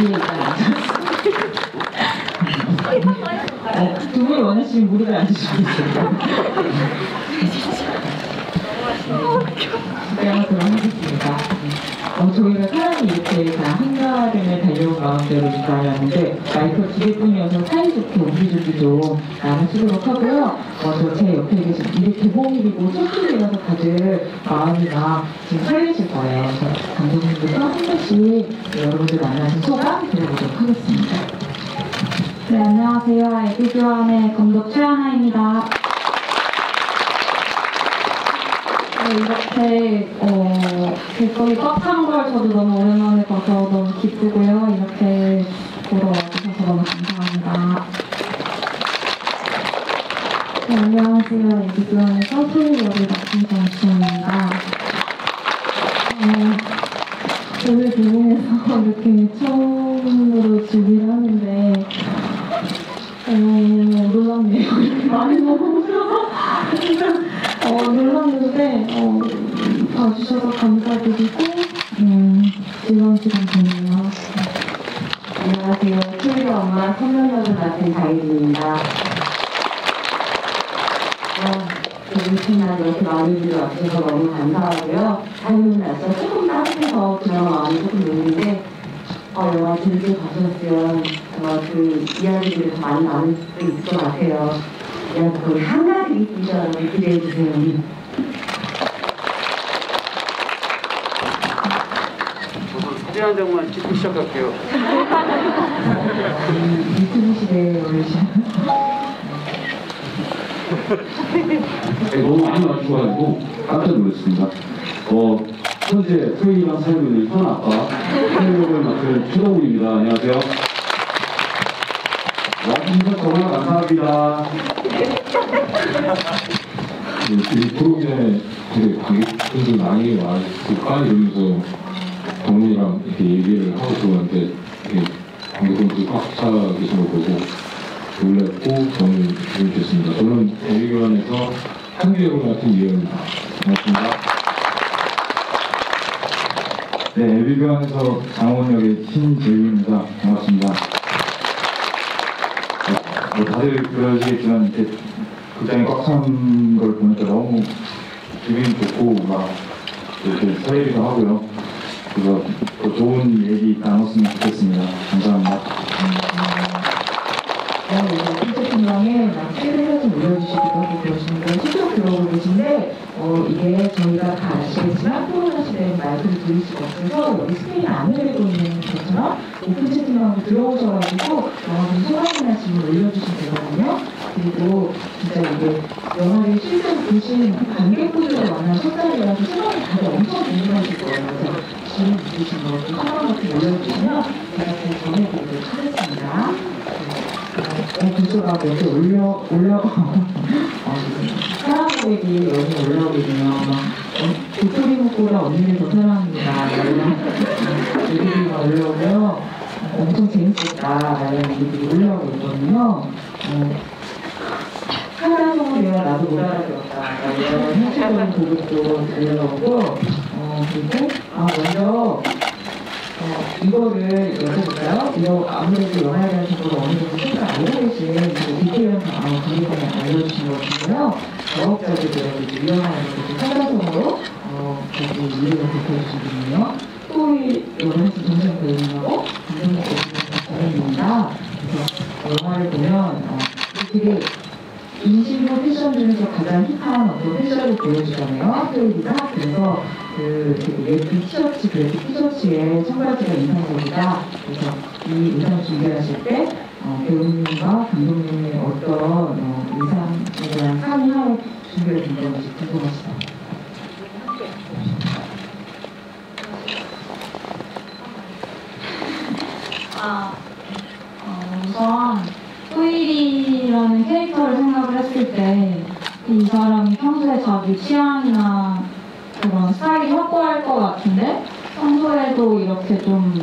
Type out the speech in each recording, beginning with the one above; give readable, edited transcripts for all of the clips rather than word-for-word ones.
뒤에 일단 앉았어요. 두 분이 원하시면 무릎에 앉으시겠어요. 네, 한번 그럼 하겠습니다. 저희가 사람이 이렇게 다 한가름에 달려온 마음대로 인사하는데 마이크 두 개뿐이어서 사이좋게 옹기종기 좀 나눠주도록 하고요. 제 옆에 계신 이게 개봉일이고 첫 출이라서 다들 마음이나 지금 설레실 거예요. 그래서 감독님부터 한 번씩 여러분들 만나신 소감 들어보도록 하겠습니다. 네, 안녕하세요. 애기교환의 감독 최하나입니다. 이렇게 길거리 꽉 찬 걸 저도 너무 오랜만에 봐서 너무 기쁘고요. 이렇게 보러 와주셔서 너무 감사합니다. 네, 안녕하세요. 애기교환의 서수희 역을 맡은 정수입니다. 오늘 개봉해서 이렇게 처음으로 준비를 하는데 놀랍네요. 이렇게 많이 먹어서 놀랐는데 봐주셔서 감사드리고 즐거운 시간 보내요. 안녕하세요. 초리 엄마 선명역을 맡은 자이입니다. 개봉신날 이렇게 많은 분들 와주셔서 너무 감사하고요. 다니는 날짜 조금 따뜻해서 그런 마음이 조금 있는데 영화 재밌게 봐주셨으면 그 이야기들이 더 많이 나눌 수 있을 것 같아요. 거의 한가지 있으셔서 여러분 기대해주세요. 저도 사진 한 장만 찍고 시작할게요. 유튜브 시대에 올리시면 너무 많이 와주셔가지고 깜짝 놀랐습니다. 현재 토요일만 살고 있는 현아빠 토요일을 맡은 최동훈입니다. 안녕하세요. 와주셔서 정말 감사합니다. 이 프로그램에 되게 관객분들 많이 와있을까 이러면서 동훈이랑 이렇게 얘기를 하고 들어갔는데 관객분들이 꽉 차 계신 거 보고 놀랐고 너무 재밌겠습니다. 저는 애기교환에서 한규 역을 맡은 이혜입니다. 반갑습니다. 네, 애기교환에서 장원 역의 신재유입니다. 반갑습니다. 다들 그러시겠지만 이렇게 극장이 꽉 찬 걸 보니까 너무 기분이 좋고 막 이렇게 설레기도 하고요. 그래서 더 좋은 얘기 나눴으면 좋겠습니다. 감사합니다. 실제 팀장에 막 좀 올려주시기도 하고 그러시는데 실제로 들어오고 계신데 이게 저희가 다 아시겠지만 코로나 시대에 마이크를 들을 수가 없어서 여기 스크린 안 내리고 있는 것처럼 오픈 채팅방으로 들어오셔가지고 영화분 소감이나 질문 올려주시면 되거든요. 그리고 진짜 이게 영화를 실제로 보신 관객분들을 만난 첫 자리라서 소감이 다들 엄청 궁금하실 거예요. 그래서 질문 주신 거 소감 같은 거 올려주시면 제가 잘 전해드리도록 하겠습니다. 구조가 이렇게 올라 사랑 고백이 여기 올라오게 되면 도토리 먹고라 언니를 더 사랑합니다 이런 얘기가 올라오고요. 엄청 재밌겠다 이런 얘기들이 올라오고 있거든요. 하나성을 내가 나도 못 알아들었다 이런 현실적인 고백도 올라오고 그리고 먼저 이거를 여쭤볼까요? 이거 아무래도 영화에 대한 정보를 어느 정도 생각 알고 계신 디테일한 관계자에 알려주신 것 같은데요. 자업자들이 이제 일어나는 것도 상대적으로 거기 이해가 되셔주시거든요. 또 여러분 정신 배우님하고 감독님께서 그래서 영화를 보면 되게 인신부 패션 중에서 가장 힙한 어떤 패션을 보여주잖아요. 토요일이다. 그래서 되게 예쁜 티셔츠, 그래픽 티셔츠에 청바지가 인상적이다. 그래서 이 의상 준비하실 때 배우님과 감독님의 어떤 의상에 대한 상의하에 준비가 된 건지 궁금하시다. 우선 토일이라는 캐릭터를 생각을 했을 때 이 사람이 평소에 자기 취향이나 그런 스타일이 확고할 것 같은데 평소에도 이렇게 좀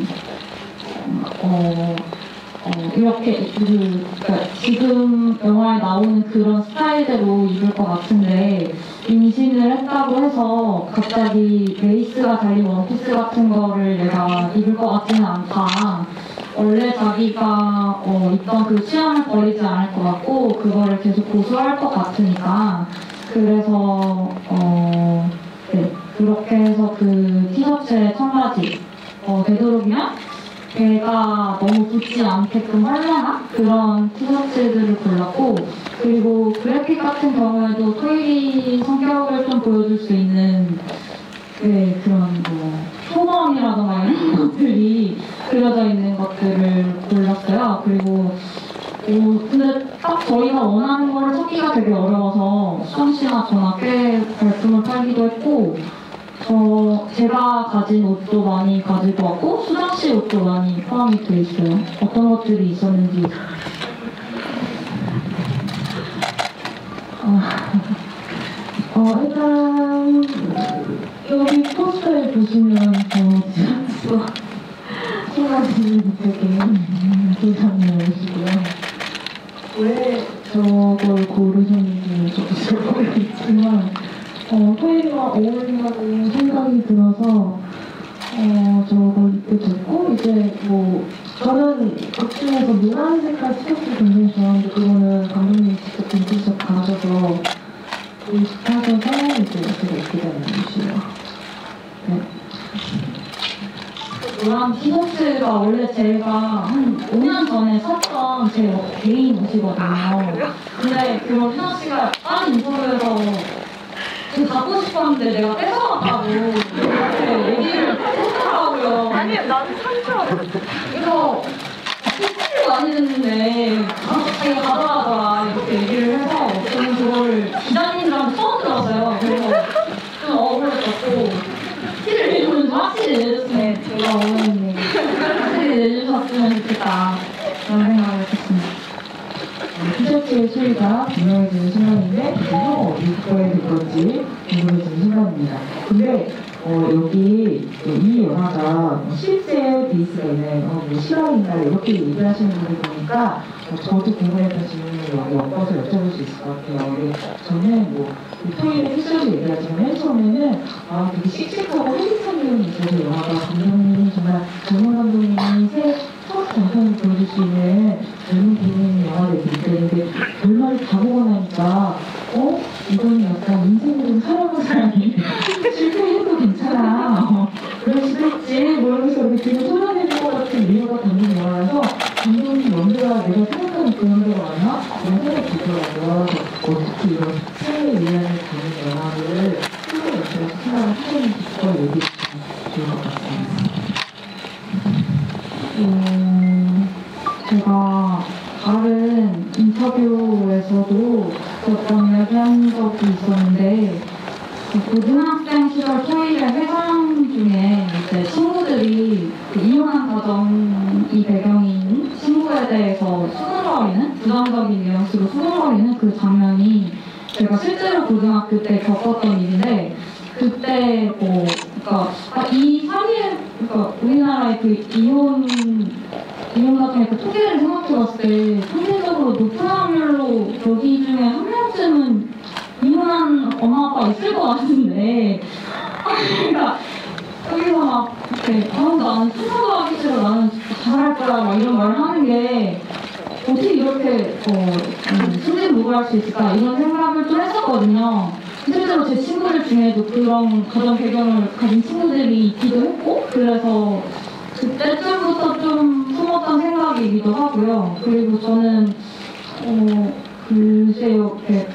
이렇게 그러니까 지금 영화에 나오는 그런 스타일대로 입을 것 같은데 임신을 했다고 해서 갑자기 레이스가 달린 원피스 같은 거를 내가 입을 것 같지는 않다. 원래 자기가 있던 그 취향을 버리지 않을 것 같고 그거를 계속 고수할 것 같으니까 그래서 네, 그렇게 해서 그 티셔츠에 청바지 되도록이면 배가 너무 붙지 않게끔 헐렁한 그런 티셔츠들을 골랐고 그리고 그래픽 같은 경우에도 토일이 성격을 좀 보여줄 수 있는 네, 그런 소범이라던가 이런 것들이 그려져 있는 것들을 골랐어요. 그리고 근데 딱 저희가 원하는 거를 찾기가 되게 어려워서 수정 씨나 저나 꽤 발품을 팔기도 했고 제가 가진 옷도 많이 가지고 왔고 수정 씨 옷도 많이 포함이 돼 있어요. 어떤 것들이 있었는지 일단 여기 포스터에 보시면 저 청바지는 되게 괜찮으시고요. 왜 저걸 고르셨는지 저도 잘 모르겠지만 토일이와 어울린다고 생각이 들어서 저걸 입게 됐고 이제 저는 극 중에서 노란 색깔 티셔츠 굉장히 좋아하는데 그거는 감독님이 직접 빈티셔츠 가셔서 하셔서 이제 제가 입게 되는 옷이에요. 네. 노란 티셔츠가 원래 제가 한 5년 전에 샀던 제 개인 옷이거든요. 근데 그런 티셔츠가 다른 인터뷰에서 제가 갖고 싶었는데 내가 뺏어갔다고 이렇게 얘기를 했더라고요. 아니, 나는 산 줄 알았어. 그래서 티셔츠를 많이 듣는데 자기가 가져가더라 이렇게 얘기를 해서 저는 그거를 기자님들한테 처음 들었어요. 그래서 좀 억울했었고 티를 내주면 확실히 내줬으면 제가 원했는데 확실히 내주셨으면 좋겠다 그런 생각을 했습니다. 티셔츠의 소리가 유명해지는 순간인데 이거 어디서에 될 건지 궁금해지는 순간입니다. 근데 여기 이 영화가 실제 베이스가 있는 실화인가 이렇게 얘기하시는 분들 보니까 저도 궁금했던 질문을 여기 엮어서 여쭤볼 수 있을 것 같아요. 근데 저는 토일의 티셔츠 얘기하지만 맨 처음에는 되게 씩씩하고 헤비한 내용이 있어서 영화가 감독님이 정말 젊은 감독님이 새 첫 장편을 보여줄 수 있는 젊은 개인 영화를 얘기했는데 결말을 다 보고 나니까 이거는 약간 인생으로 살아본 사람이 실패해도 괜찮아 그럴 수도 있지 모르면서 이렇게 되게 소련해질 것 같은 위로가 담긴 영화라서 감독님 연배가 내가 생각하는 그 연배가 맞나? 이런 생각이 들더라고요. 어떻게 이런 삶의 위안을 담는 영화를 스스로 옆에서 생각을 하셨는지 그걸 얘기해 주시면 좋을 것 같습니다. 제가 다른 인터뷰에서도 어떤 이야기한 적이 있었는데 고등학생 시절 토일의 회상 중에 이제 친구들이 이혼한 가정이 배경인 친구에 대해서 수근거리는 부정적인 뉘앙스로 수근거리는 그 장면이 제가 실제로 고등학교 때 겪었던 일인데 그때 그러니까 이 사기에 그러니까 우리나라의 그 이혼 가정의 그 통계를 생각해봤을 때 상대적으로 높은 확률로 여기 중에 한 명쯤은 이혼한 엄마 아빠 있을 것 같은데 그러니까 여기서 막 이렇게 나는 수사도 하기 싫어 나는 잘할 거야 막 이런 말을 하는 게 어떻게 이렇게 순진무구할 수 있을까 이런 생각을 좀 했었거든요. 실제로 제 친구들 중에도 그런 가정 배경을 가진 친구들이 있기도 했고 그래서 그때쯤부터 좀 품었던 생각이기도 하고요. 그리고 저는 글쎄요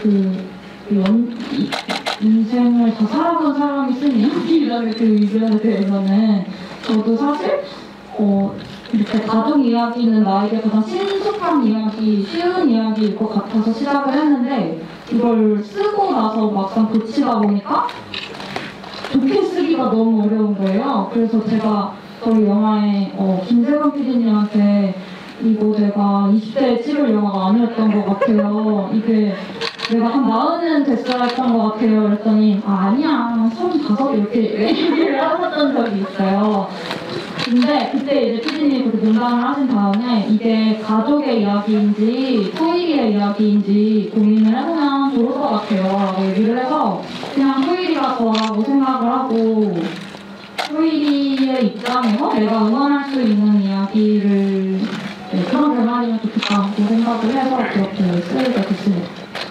인생을 다 살아본 사람이 쓴 이야기라는 그 의견에 대해서는 저도 사실 이렇게 가족 이야기는 나에게 가장 친숙한 이야기, 쉬운 이야기일 것 같아서 시작을 했는데 이걸 쓰고 나서 막상 고치다 보니까 좋게 쓰기가 너무 어려운 거예요. 그래서 제가 저희 영화에 김세건 PD님한테 이거 내가 20대에 찍을 영화가 아니었던 것 같아요. 이게 내가 한 40은 됐어야 했던 것 같아요. 그랬더니 아니야 35 이렇게 얘기를 하셨던 적이 있어요. 근데 그때 이제 PD님이 그렇게 농담을 하신 다음에 이게 가족의 이야기인지 토일이의 이야기인지 고민을 해보면 좋을 것 같아요 라고 얘기를 해서 그냥 토일이가 저라고 생각을 하고 토일이의 자기의 입장에서 내가 응원할 수 있는 이야기를 그런 결말이면 좋겠다고 생각을 해서 그렇게 쓰게 됐습니다.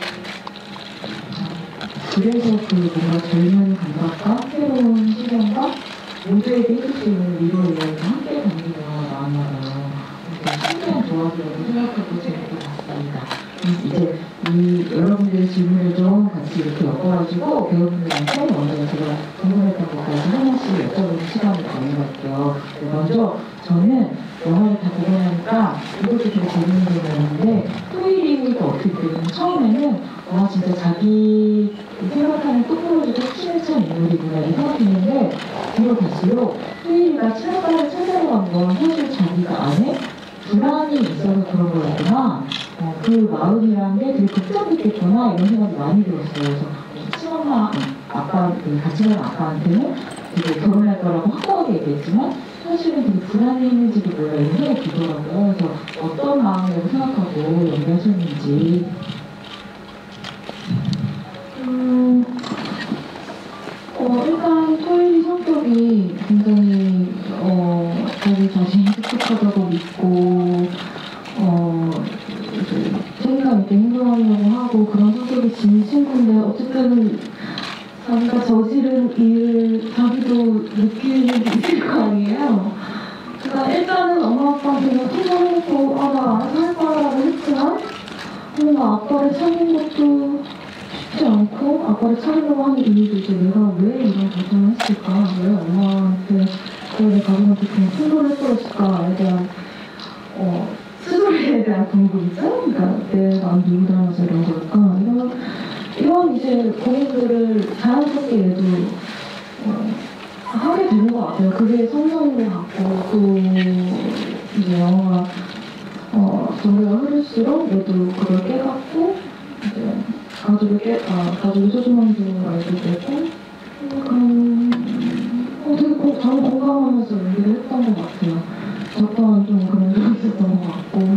그래서 그 뭔가 젊은 감각과 새로운 시선과 모두에게 해줄 수 있는 위로를 함께 담기가 나왔나봐요. 신기한 조합이라고 생각하고 재밌게 봤습니다. 이제 여러분들의 질문을 좀 같이 이렇게 엮어가지고 배우분들한테 먼저 제가 궁금했던 것까지 하나씩 여쭤보는 시간을 가져갈게요. 먼저 저는 영화를 다 보고 나니까 이것도 되게 재밌는 점이었는데 토이리가 어떻게 보면 처음에는 진짜 자기 생각하는 똑부러지고 친을 찬 인물이구나 이렇게 생각했는데 뒤로 갈수록 토이리가 친아빠를 찾아러 간 건 사실 자기가 안에 불안이 있어서 그런 거였구나. 그 마음이란 게 되게 복잡했겠구나 이런 생각이 많이 들었어요. 그래서 친엄마 아빠 같이 가는 아빠한테는 되게 결혼할 거라고 확고하게 얘기했지만 사실은 되게 불안해했는지도 몰라 이런 생각이 들더라고요. 그래서 어떤 마음이라고 생각하고 연기하셨는지. 일단 토일이 성격이 굉장히 자기 자신이 똑똑하다고 믿고 책임감 있게 행동하려고 하고 그런 성격이 지닌 친구인데 어쨌든 자기가 저지른 일 자기도 느끼는 게 있을 거 아니에요. 그러니까 일단은 엄마 아빠한테 통화해놓고 나 알아서 할 거라고 했지만 뭔가 아빠를 찾는 것도 쉽지 않고 아빠를 찾으려고 하는 이유도 이제 내가 왜 이런 결정을 했을까? 왜 엄마한테 내 가족한테 그냥 충돌을 했을까에 대한 스스로에 대한 궁금증? 그러니까 내 마음 누구 닮아서 이런 걸까? 이런 이제 고민들을 자연스럽게 얘도 하게 되는 것 같아요. 그게 성장인 것 같고 또 이제 영화가 전개가 흐를수록 얘도 그걸 깨닫고 이제 가족의 소중함도 알게 되고 되게 저는 공감하면서 연기를 했던 것 같아요. 저 또한 좀 그런 적이 있었던 것 같고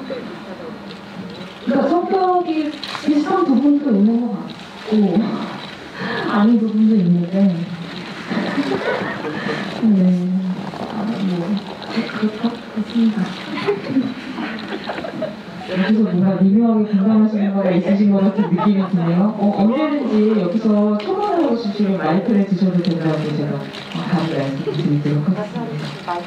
그러니까 성격이 비슷한 부분도 있는 것 같고 아닌 부분도 있는데 네, 그렇습니다. 여기서 뭔가 미묘하게 공감하시는 거가 있으신 것 같은 느낌이 드네요. 언제든지 여기서 토론을 하고 싶으시면 마이크를 드셔도 된다고 제가 감히 말씀드리도록 하겠습니다.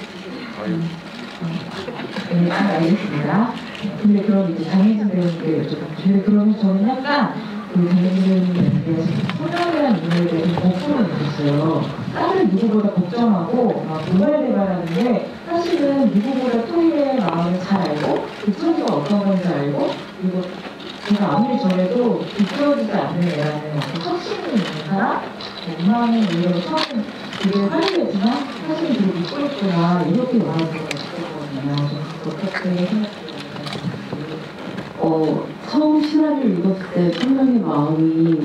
네, 알겠습니다. 근데 그럼 이제 장혜진 배우님께 여쭤볼게요. 근데 그러면 저는 약간 장혜진 배우님께 소장이라는 인물에 대해서 걱정을 느꼈어요. 딸을 누구보다 걱정하고 도발대발하는데 사실은 누구보다 토이의 마음을 잘 알고 빅토리가 어떤 건지 알고 그리고 제가 아무리 저래도 비틀어지지 않는 애라는 확신이 있는 사람 엄마는 오히려 처음에 되게 화내지만 사실은 되게 미끄럽구나 이렇게 영화를 보고 싶었거든요. 어떻게 생각해요? 처음 신화를 읽었을 때 분명히 마음이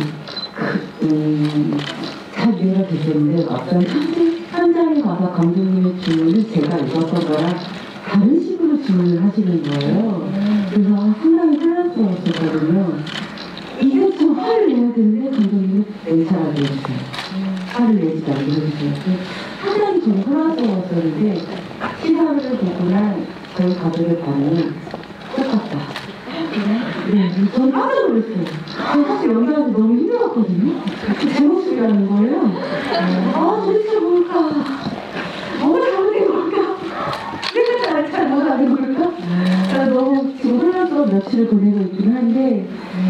잘 이해가 됐었는데 막상 현장에 가서 감독님의 질문을 제가 읽었던 거랑 다른 식으로 질문을 하시는 거예요. 그래서 상당히 혼란스러웠었거든요. 이게 좀 화를 내야 되는데 감독님은 냉철하게 해주세요. 화를 내지 않게 해주세요. 상당히 좀 혼란스러웠었는데 시사를 보고 난 저희 가족의 반응이 똑같다. 네, 저는 깜짝 놀랐어요. 사실 연기하는데 너무 힘들었거든요. 제 목소리라는 거예요. 도대체 뭘까? 뭐가 잘못된 걸까? 내가 잘 못하는 걸까? 너무 지금 혼란스러운 며칠을 보내고 있긴 한데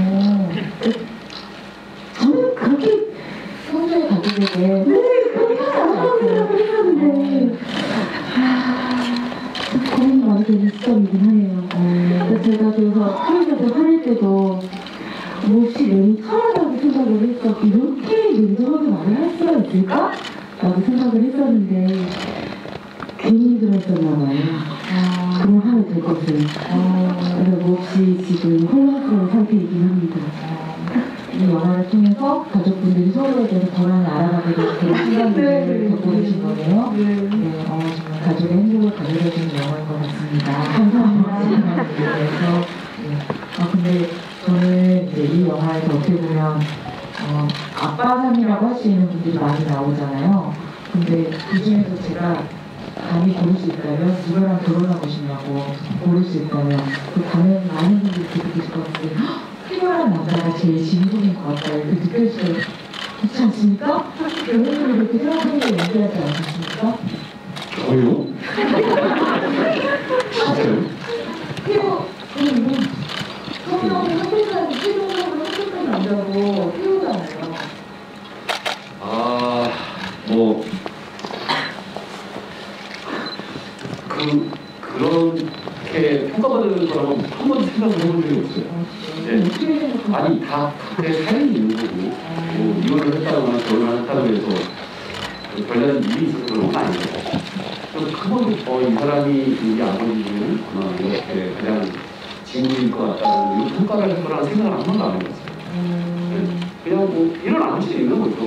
저는 그렇게 평소에 가족에게 그렇게 하라고 생각을 했었는데 고민이 많이 되는 시점이긴 하네요. 제가 그래서 사회자들 화낼 때도 몹시 내이 차라라고 생각을 해서 이렇게 냉정하게 말을 할 수가 있을까? 라고 생각을 했었는데 괜히 들었었나봐요. 그럼 하면 될 것을. 그래서 몹시 지금 혼란스러운 상태이긴 합니다. 이 영화를 통해서 가족분들이 서로에 대해서 더 많이 알아가게 되는 그런 시간들을 겪고 계신 거네요. 정말 가족의 행복을 가져다주는 영화인 것 같습니다. 감사합니다. 그래서 근데 저는 이제 이 영화에서 어떻게 보면 아빠 삶이라고 할 수 있는 분들이 많이 나오잖아요. 근데 그 중에서 제가 감히 고를 수 있다면 누구랑 결혼하고 싶냐고 고를 수 있다면 그 당연히 많은 분들이 듣고 계실 것 같은데 필요한 남자가 제일 진국인 것 같다 이렇게 느껴지지 그렇지 않습니까? 여러분들이 그렇게 생각하는 게 연기하지 않으십니까? 저요? 진짜요? 필요 성형이 선택한 필요성으로 선택한 남자고 필요잖아요. 그렇게 평가받는 사람은 한 번도 생각을 해본 적이 없어요. 네. 어떻게 생각하세요? 아니, 다 각자의 삶이 있는 거고, 뭐, 이혼을 했다거나 결혼을 했다고 해서 별다른 일이 있어서 그런 건 아니에요. 그래서 한 번도 이 사람이 우리 아버지는 이렇게 그냥 친구일 것 같다는 이런 평가를 할 거라는 생각을 한 번도 안 해봤어요. 네. 그냥 뭐, 이런 아버지도 있는 거죠.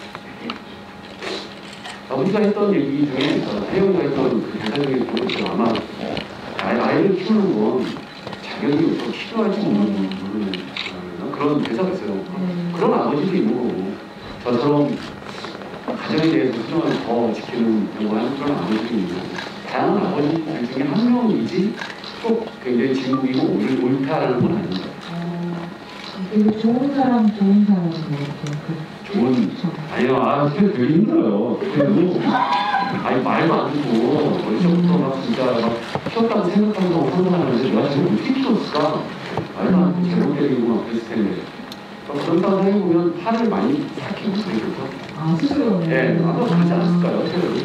우리가 했던 얘기 중에, 혜영이가 했던 그 대사적인 부분은 아마 아이를 키우는 건 자격이 없고 필요할지 모르는 그런 대사가 있어요. 그런 아버지도 있는 거고, 저처럼 가정에 대해서 소중함을 더 지키는 연구하는 그런 아버지도 있는 거고, 다양한 아버지들 중에 한 명이지 꼭 굉장히 진국이고 옳다라는 건 아닙니다. 되게 좋은 사람인 것 같아요. 아니요, 그게 되게 힘들어요. 그래도, 말도 안 듣고, 어디서부터 막 진짜 막 키웠다고 생각하면서 선동하는데, 내가 지금 어떻게 키웠을까? 말도 안 듣고 잘못되고 막 그랬을 텐데. 그런 상황을 해보면 화를 많이 삭히고 그러죠. 스스로는? 네, 아마 그러지 않았을까요, 세월이?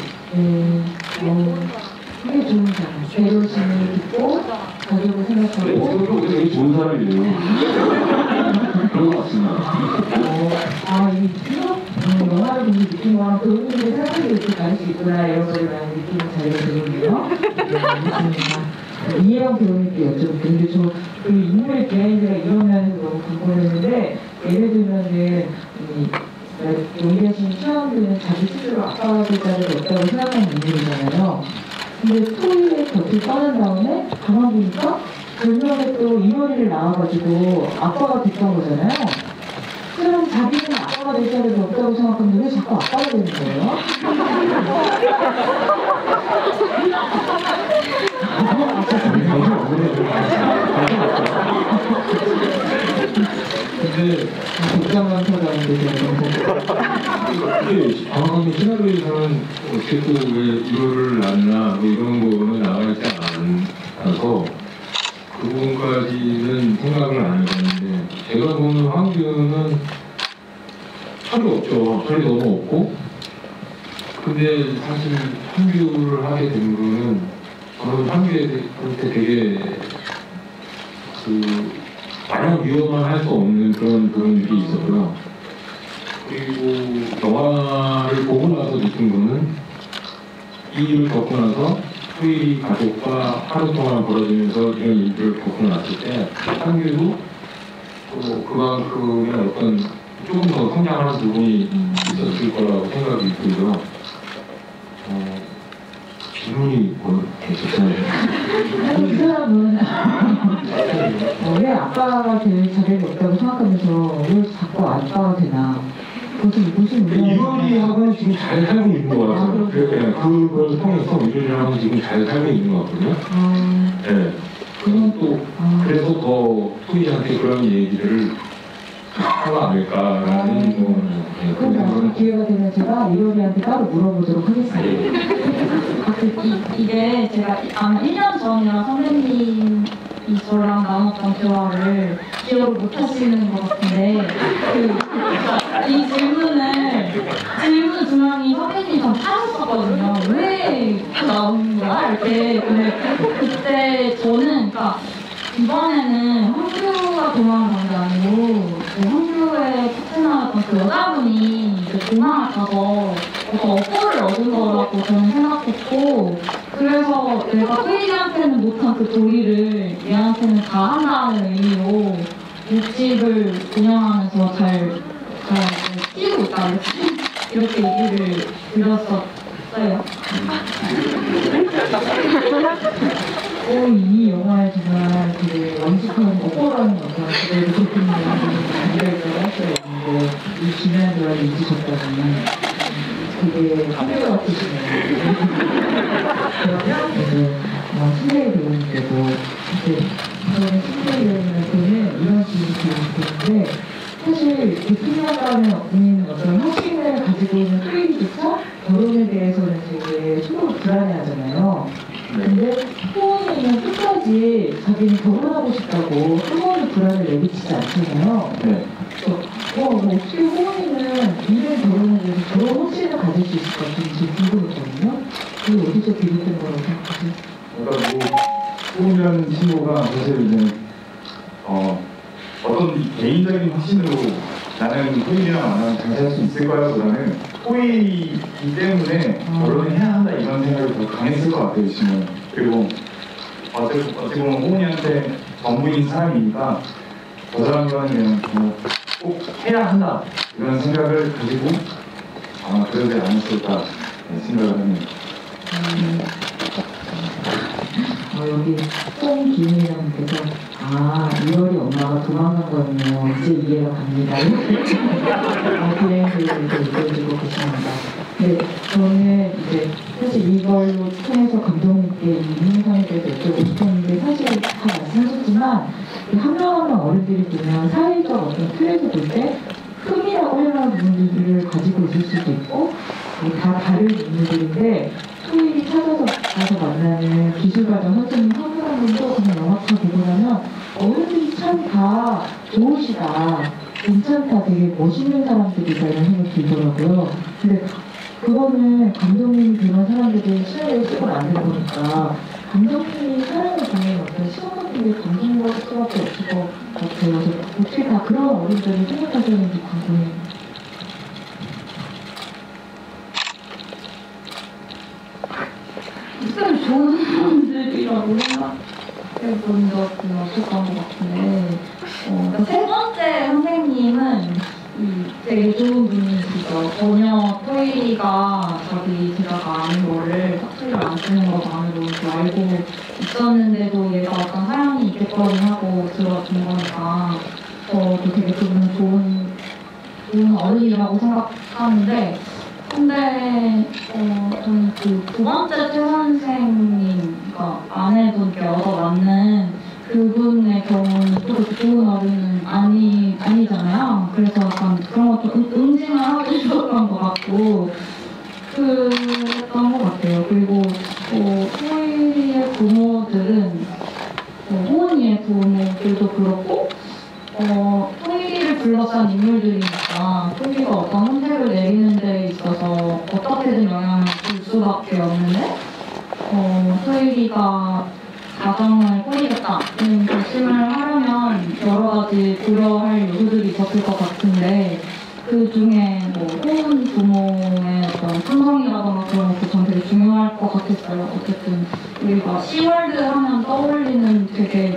그게 좋은 사람. 배려심을 듣고, 가족을 생각하고. 그래, 되게 좋은 사람이에요. 그런 것 같습니다. 이 영화를 보면 느낀 건 그분들이 생각이 이렇게 다를 수 있구나 이런 걸 많이 느끼는 자리가 되거든요. 알겠습니다. 이해영 배우님께 여쭤볼게요. 근데 그 인물의 비하인드가 이런 면에서 너무 궁금했는데 예를 들면은 연기하시는 최원규는 자기 스스로 아빠가 될 자리가 없다고 생각하는 인물이잖아요. 근데 토이의 곁을 떠난 다음에 가만 보니까 별명에 또 이효리를 나와가지고 아빠가 됐던 거잖아요. 그럼 자기는 아빠가 될 자리가 없다고 생각하는데 왜 자꾸 아빠가 되는 거예요? 근데 복잡한 사람인데 이게 정확하게 시나리오에서는 어떻게 또 왜 이거를 낳나 뭐 이런 거는 나와 있지 않아서 그 부분까지는 생각을 안 해봤는데 제가 보는 황규는 철이 없죠. 철이 너무 없고 근데 사실 황규를 하게 된 거는 저는 황규한테 되게 마냥 위험만 할 수 없는 그런 부분들이 있었고요. 그리고 영화를 보고 나서 느낀 거는 이 일을 겪고 나서 토이 가족과 하루 동안 벌어지면서 이런 일을 겪고 났을 때 한규도 그만큼의 어떤 조금 더 성장하는 부분이 있었을 거라고 생각이 들고요. 질문이 뭐 계셨어요? 이 사람은 왜 아빠가 될 자리가 없다고 생각하면서 왜 자꾸 아빠가 되나? 무슨 이효리하고는 지금 잘 살고 있는 거라서 그걸 통해서 이효리하고는 지금 잘 살고 있는 것 같거든요. 네. 그래서 더 토이한테 그런 얘기를 하고 않을까라는 거. 그럼 나중에 기회가 되면 제가 이효리한테 따로 물어보도록 하겠습니다. 이게 제가 아마 1년 전이랑 선생님이 저랑 나눴던 대화를 기억을 못 하시는 것 같은데 이 질문 두 명이 선생님이 전 하셨었거든요. 왜 나오는 거야? 이렇게. 근데 그때 저는 그러니까 이번에는 황규가 도망간 게 아니고 황규의 파트너였던 그 여자분이 도망을 가서 어떤 어퍼를 얻은 거라고 저는 생각했고 그래서 내가 토이한테는 못한 그 도리를 얘한테는 다 한다는 의미로 육집을 운영하면서 잘 키우고 있다 이렇게 얘기를 드렸었어요. 이 영화에 정말 되게 완숙한 어퍼라는 어떤 그대로 느끼는 기대를 할 수가 있는데 이 중요한 걸 잊으셨다니 되게 한결 같으시네요. 그러면 이제 신뢰의 배우님께도 이제 저는 신뢰의 배우님한테는 이런 질문이 드리는데 사실 대통령과는 어떤 확신을 가지고 있는 토익조차 결혼에 대해서는 되게 서로 불안해하잖아요. 근데 호원이는 끝까지 자기는 결혼하고 싶다고 한 번도 불안을 내비치지 않잖아요. 네. 어떻게 호원이는 이런 결혼에 대해서 저런 확신을 가질 수 있을까 좀 궁금했거든요. 그게 어디서 비롯된 거라고 생각하세요? 그러니까 호우면 친구가 사실 이제 어떤 개인적인 확신으로 나는 토익이랑 만나면 잘 살 수 있을 거야 보다는 토익이기 때문에 결혼을 해야 한다 이런 생각이 더 강했을 것 같아요 지금. 그리고 어떻게 보면 호은이한테 전부인 사람이니까 저 사람과는 그냥 꼭 해야 한다 이런 생각을 가지고 아마 그러지 않았을까 생각을 합니다. 여기 홍기훈이라님께서 2월이 엄마가 도망간 거였네요. 이제 이해가 갑니다. 비행기에서 얘기해주고 계십니다. 네, 저는 이제 사실 이걸로 통해서 감독님께 이 영상에 대해서 여쭤보고 싶었는데 사실 다 말씀하셨지만 한 명 한 명 어른들이 보면 사회적 어떤 틀에서 볼 때 흠이라고 할 만한 부분들을 가지고 있을 수도 있고 다 다른 인물들인데 토익이 찾아서 가서 만나는 기술과정 선생님 한 분 한 분도 그냥 영화차 보고 나면 어른들이 참 다 좋으시다, 괜찮다, 되게 멋있는 사람들이다 이런 생각이 들더라고요. 근데 그거는 감독님이 그런 사람들이 시나리오 쓰고 만든 거니까 감독님이 사람을 보는 어떤 시각 같은 게 감동받을 수밖에 없을 것 같아요. 그래서 어떻게 다 그런 어른들을 생각하시는지 궁금해요. 쌤 좋은 사람들이라고 생각해본 적은 없었던 것 같은데 그러니까 세 번째 선생님은 되게 좋은 분이시죠. 전혀 토이가 자기 제자가 아닌 거를 삭제를 안 쓰는 것만으로 알고 있었는데도 얘가 어떤 사연이 있겠거니 하고 들어준 거니까 저도 되게 그분은 좋은 어른이라고 생각하는데 근데 저는 그 두 번째 최 선생님, 그러니까 아내분께 얻어맞는 그분의 경우는 또 좋은 어른은 아니잖아요. 그래서 약간 그런 것도 응징을 하고 싶었던 것 같고 그랬던 것 같아요. 그리고 토이의 부모들은 호은이의 부모들도 그렇고 토이를 둘러싼 인물들이니까 토이가 어떤 선택을 내리는 데 있어서 어떻게든 영향을 줄 수밖에 없는데 토이가 가정을 꾸리겠다는 결심을 하려면 여러 가지 고려할 요소들이 있었을 것 같은데 그 중에 호은 부모의 어떤 삼성이라던가 그런 것도 전 되게 중요할 것 같았어요. 어쨌든 우리가 시월드 하면 떠올리는 되게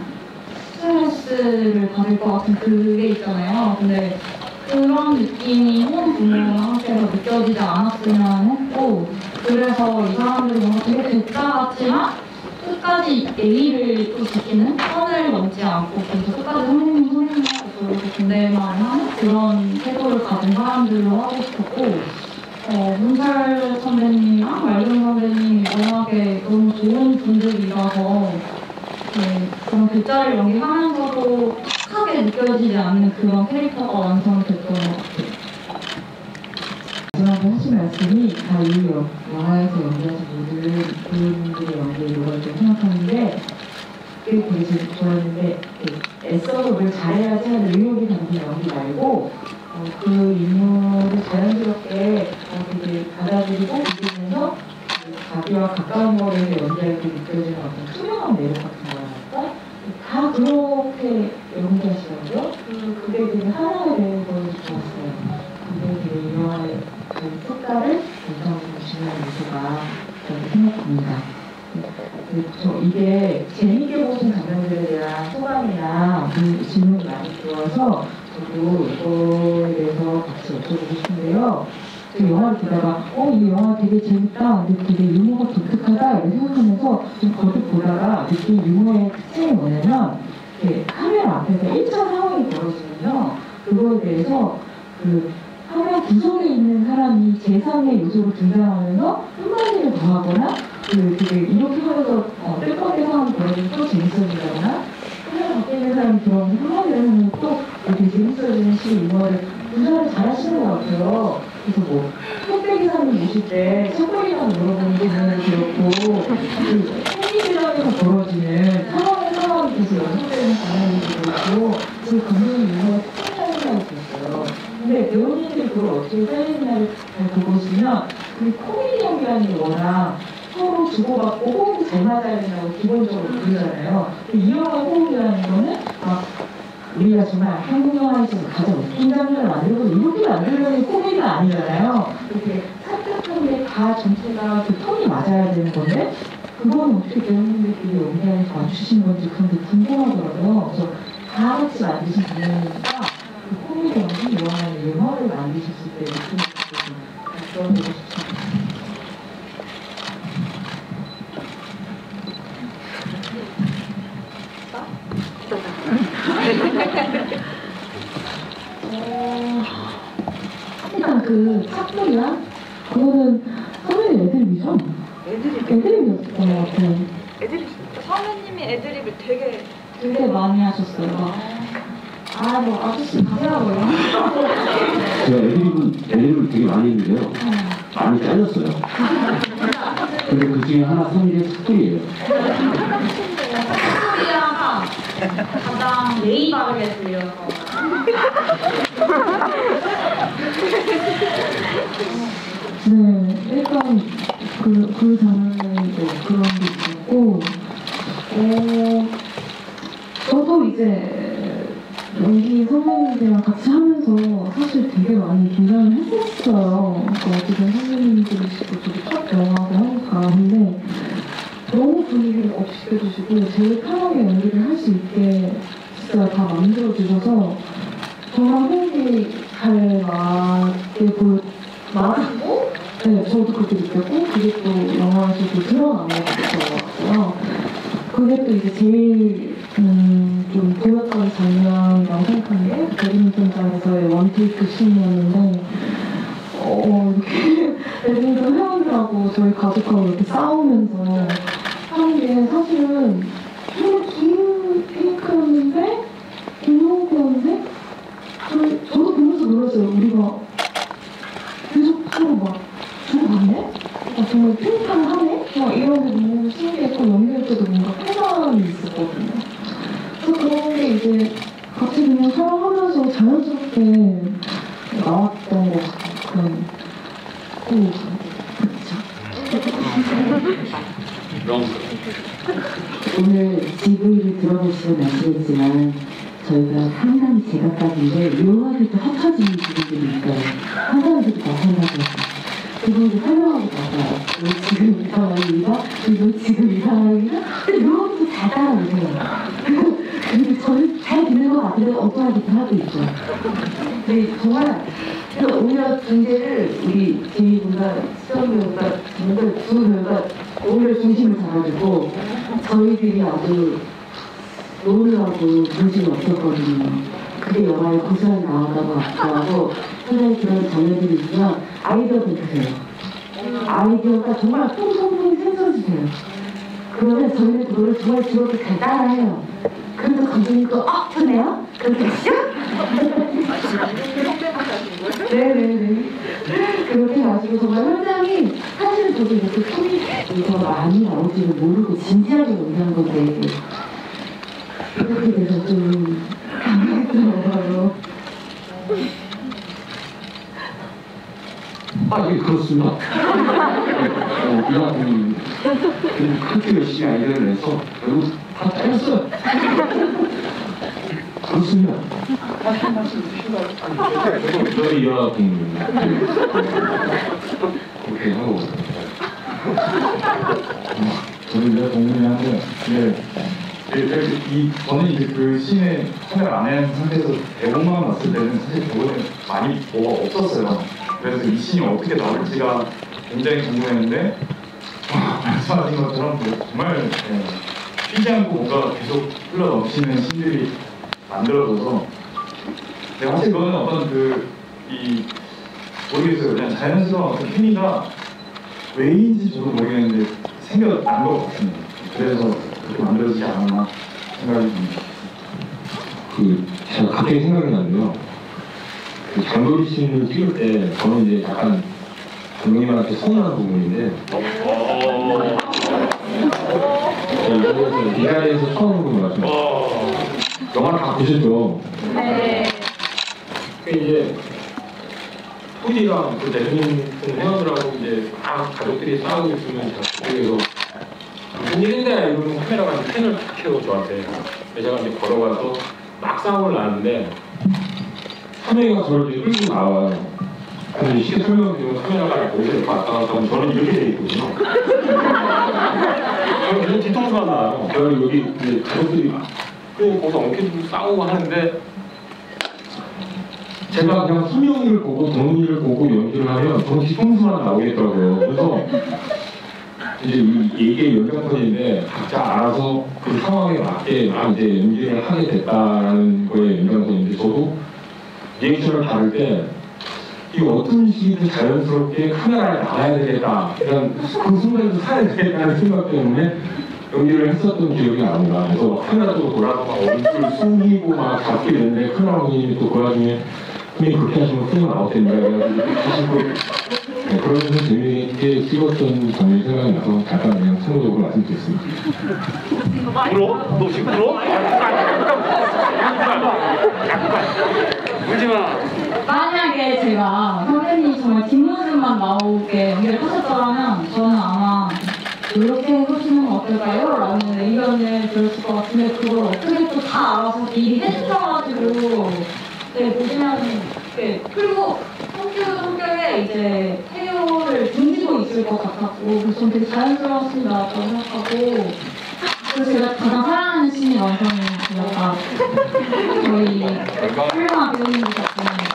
스트레스를 받을 것 같은 그게 있잖아요. 근데 그런 느낌이 호은 부모한테서 느껴지지 않았으면 했고 그래서 이 사람들이 뭔가 되게 대짜 같지만 끝까지 예의를 또 지키는 선을 넘지 않고 그래서 끝까지 선생님하고 그러고 군대만 하는 그런 태도를 가진 사람들로 하고 싶었고 문철 선배님이랑 말근 선배님이 워낙에 너무 좋은 분들이라서 그런 글자를 연기하면서도 착하게 느껴지지 않는 그런 캐릭터가 완성이 됐던 것 같아요. 마지막에 하신 말씀이 다 이 영화에서 연기하신 모든 분들의 연기에 이루어졌다고 생각하는데 그게 되게 좋았는데 애써서 뭘 잘해야지 하는 의욕이 담긴 연기 말고 그 인물을 자연스럽게 되게 받아들이고 믿으면서 자기와 가까운 거리에서 연기할 때 느껴지는 어떤 투명한 매력 같은 거랄까? 다 그렇게 연기하시더라고요. 그게 되게 하나가 되는 걸 좋았어요. 근데 되게 이 영화의 그 색깔을 연상해주시는 요소가 저는 생각합니다. 이게 재밌게 보신 장면들에 대한 소감이나 질문이 많이 들어와서 저도 이거에 대해서 같이 여쭤보고 싶은데요. 그 영화를 보다가 이 영화 되게 재밌다, 근데 되게 유머가 독특하다 이렇게 생각하면서 좀 거듭 보다가 느낀 유머의 특징이 뭐냐면 카메라 앞에서 1차 상황이 벌어지면요 그거에 대해서 그 화면 구석에 있는 사람이 제3의 요소로 등장하면서 한마디를 더하거나 되게 이렇게 하면서 뜻밖의 상황이 벌어지면 또 재밌어지거나 하나 밖에 있는 사람이 들어오면 한마디를 하면 또 되게 재밌어지는 식의 유머를 구사를 잘 하시는 것 같아요. 그래서 뭐 흑백 기사님 모실 때 책벌이라고 물어보는 부분은 그렇고 행위지랑에서 벌어지는 상황이 계속 연속되는 장면이 그렇고 그 감독님 유머가 특별하다고 생각했어요. 근데 배우님들이 그걸 어떻게 살리느냐를 잘 보시면 그 코미디 연기라는 게 워낙 서로 주고받고 호흡이 잘 맞아야 된다고 기본적으로 그러잖아요. 이 영화 호흡이라는 거는 막 우리가 정말 한국 영화에 있어서 가장 웃긴 장면을 만들고 이렇게 만들려는 코미디가 아니잖아요. 이렇게 산뜻한데 다 전체가 그 톤이 맞아야 되는 건데 그건 어떻게 배우님들끼리 연기하면서 맞추신 건지 그런 게 궁금하더라고요. 그래서 다 같이 만드신 부분이니까 그 코미디 연기 영화의 유머를 만드셨을 때 느낌이 좀 그런 거고 싶습니다. 일단 그 짝꿍이랑 그거는 선배님 애드립이죠? 애드립이었던 것 같아요. 애드립 선배님이 애드립을 되게 많이 하셨어요. 뭐 아저씨 가세요고요. 제가 애드립을 되게 많이 했는데요. 많이 잘렸어요. 근데 그 중에 하나 3일의 삭불이에요. 소리가 가장 예의 바르게 들려서 네, 일단 그 장면에 그런 게 있었고, 저도 이제 연기 선배님들이랑 같이 하면서 사실 되게 많이 긴장을 했었어요. 어쨌든 선배님들이시고 저도 첫 영화고 하니까. 근데 너무 분위기를 업시켜주시고 제일 편하게 연기를 할 수 있게 진짜 다 만들어주셔서 저랑 호흡이 잘 맞게 맞고 네, 저도 그렇게 느꼈고 그게 또 영화에서도 드러나는 것 같고요. 그게 또 이제 제일 좀 보였던 장면이라고 생각하는 게 배드민턴장에서의 원테이크 씬이었는데 이렇게 배드민턴 회원들하고 저희 가족하고 이렇게 싸우면서 하는 게 사실은 되게 긴 페이크였는데 긴호흡이었는데 저도 보면서 놀랐어요. 우리가 계속 서로 막 주고받네? 정말 핑크를 하네? 막 이런 게 너무 신기했고 연기할 때도 뭔가 쾌감이 있었거든요. 그래서 그런 게 이제 같이 그냥 촬영하면서 자연스럽게 나왔던 것 같은 그런 오늘 GV를 들어보시면 아시겠지만 저희가 상당히 제각각인데 묘하게도 합쳐지는 부분들이 있어요. 화장실도 마찬가지였어요. 그분도 설명하고 나서요. 지금 이 상황입니다. 그리고 지금 이 상황입니다. 근데 묘하게도 잘 따라오세요. 그리고 저는 잘 듣는 것 같은데 어떠하기도 하고 있죠. 네, 정말 그래서 오히려 중재를 우리 제이분과 수정배우가 정말 두 배우가 오히려 중심을 잡아주고 저희들이 아주 노느라고 정신이 없었거든요. 그게 영화에 고스란히 나온다고 하고 굉장히 그런 장면들이 있지만 아이디어도 주세요. 아이디어가 정말 풍성풍이 샘솟으세요. 그러면 저희는 그거를 정말 즐겁게 잘 따라해요. 그래서 감독님도 좋네요? 그렇게 하시죠? 네네네. 그렇게 가지고 정말 현장이 사실은 저도 이렇게 소리가 많이 나올지는 모르고 진지하게 연기한 건데 이렇게 돼서 좀 당황했더라고요. 예, 그렇습니다. 이만큼 그렇게 열심히 아이디어를 내서 결국 다 잘렸어요. 그렇습니다. 저희 여학생 그렇게 하고 저는 이제 동문이한데 저는 이제 그 씬에 참여를 안 한 상태에서 대본만 봤을 때는 사실 저번에 많이 뭐가 없었어요. 그래서 이 씬이 어떻게 나올지가 굉장히 궁금했는데 말씀하신 것처럼 정말 쉬지 않고 뭔가 계속 흘러 넘치는 씬들이 만들어져서 사실 그거는 어떤 모르겠어요. 그냥 자연스러운 어떤 케미가 왜인지 저도 모르겠는데 생겨난 것 같습니다. 그래서 그렇게 만들어지지 않았나 생각이 듭니다. 제가 갑자기 생각이 나는데요. 장도리 씬을 찍을 때 저는 이제 약간 감독님한테 서운한 부분인데 이 자리에서 처음 보는 것 같아요. 영화를 다 보셨죠? 네. 이제 토이랑 그 대표님 회원들하고 이제 다 가족들이 싸우고 있으면 그래서 무슨 일인데 이러면 카메라가 이제 펜을 탁 켜고 저한테 제가 이제 걸어가서 막 싸움을 나는데 카메라가 저를 이제 끌고 나와요. 그래서 쉽게 설명드리면 카메라가 거기서 왔다 갔다 하면 저는 이렇게 돼 있거든요. 저는 계속 뒤통수만 나와요. 저는 여기 이제 가족들이 막 거기서 엉켜지고 싸우고 하는데 제가 그냥 수명이를 보고 동훈이를 보고 연기를 하면 저는 뒤통수만 나오겠더라고요. 그래서 이제 이게 연장선인데 각자 알아서 그 상황에 맞게 이제 연기를 하게 됐다라는 거에 연장선인데 저도 리액션을 다룰 때 이거 어떤 식이든 자연스럽게 카메라에 나와야 되겠다 이런 그 순간에도 살아야 되겠다는 생각 때문에 연기를 했었던 기억이 납니다. 그래서 카메라 쪽으로 돌아서 막 얼굴 숨기고 막 잡고 있는데 카메라 감독님이 또 그 와중에 형님 그렇게 하시면 film 나올 텐데 그래가지고 그러면서 재미있게 찍었던 장면이 생각이 나서 잠깐 그냥 참고적으로 말씀드렸습니다. 울어? 너 지금 울어? 울지마. 만약에 제가 선생님이 정말 뒷모습만 나오게 연기를 하셨더라면 저는 아마 이렇게 해보시는 건 어떨까요? 라는 의견을 들었을 것 같은데 그걸 어떻게 또 다 알아서 미리 해주셔가지고 보시면 그리고 성격에 이제 태교를 등지고 있을 것 같았고 그래서 전 되게 자연스러운 나왔다고 생각하고 그래서 제가 가장 사랑하는 씬이 완성이 되었다. 저희 훌륭한 배우님들 덕분에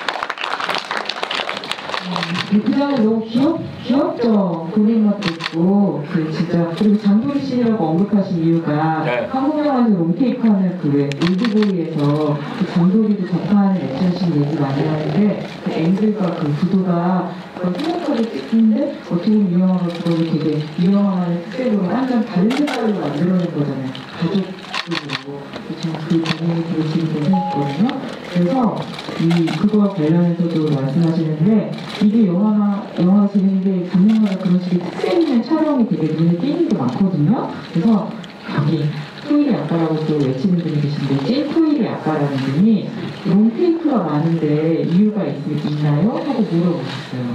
그 장면 너무 귀엽죠? 그린 것도 있고, 진짜, 그리고 장도리 씨라고 언급하신 이유가, 한국 영화에서 롱테이크하는 올드보이에서 장도리도 접하는 액션씬 얘기 많이 하는데, 그 앵글과 그 구도가 행복하게 찍히는데, 어떻게 보면 이 영화가 그걸 되게, 이 영화의 특색으로 완전 다른 색깔로 만들어낸 거잖아요. 가족으로. 그 부분이 되게 지금 생겼거든요. 그래서 그거와 관련해서도 말씀하시는데 이게 영화가 재밌는데 작년마다 그런 식의 특색 있는 촬영이 되게 눈에 띄는 게 많거든요. 그래서 여기 토일이 아까라고 또 외치는 분이 계신데 찐 토일이 아까라는 분이 롱테이크가 많은데 이유가 있나요? 하고 물어보셨어요.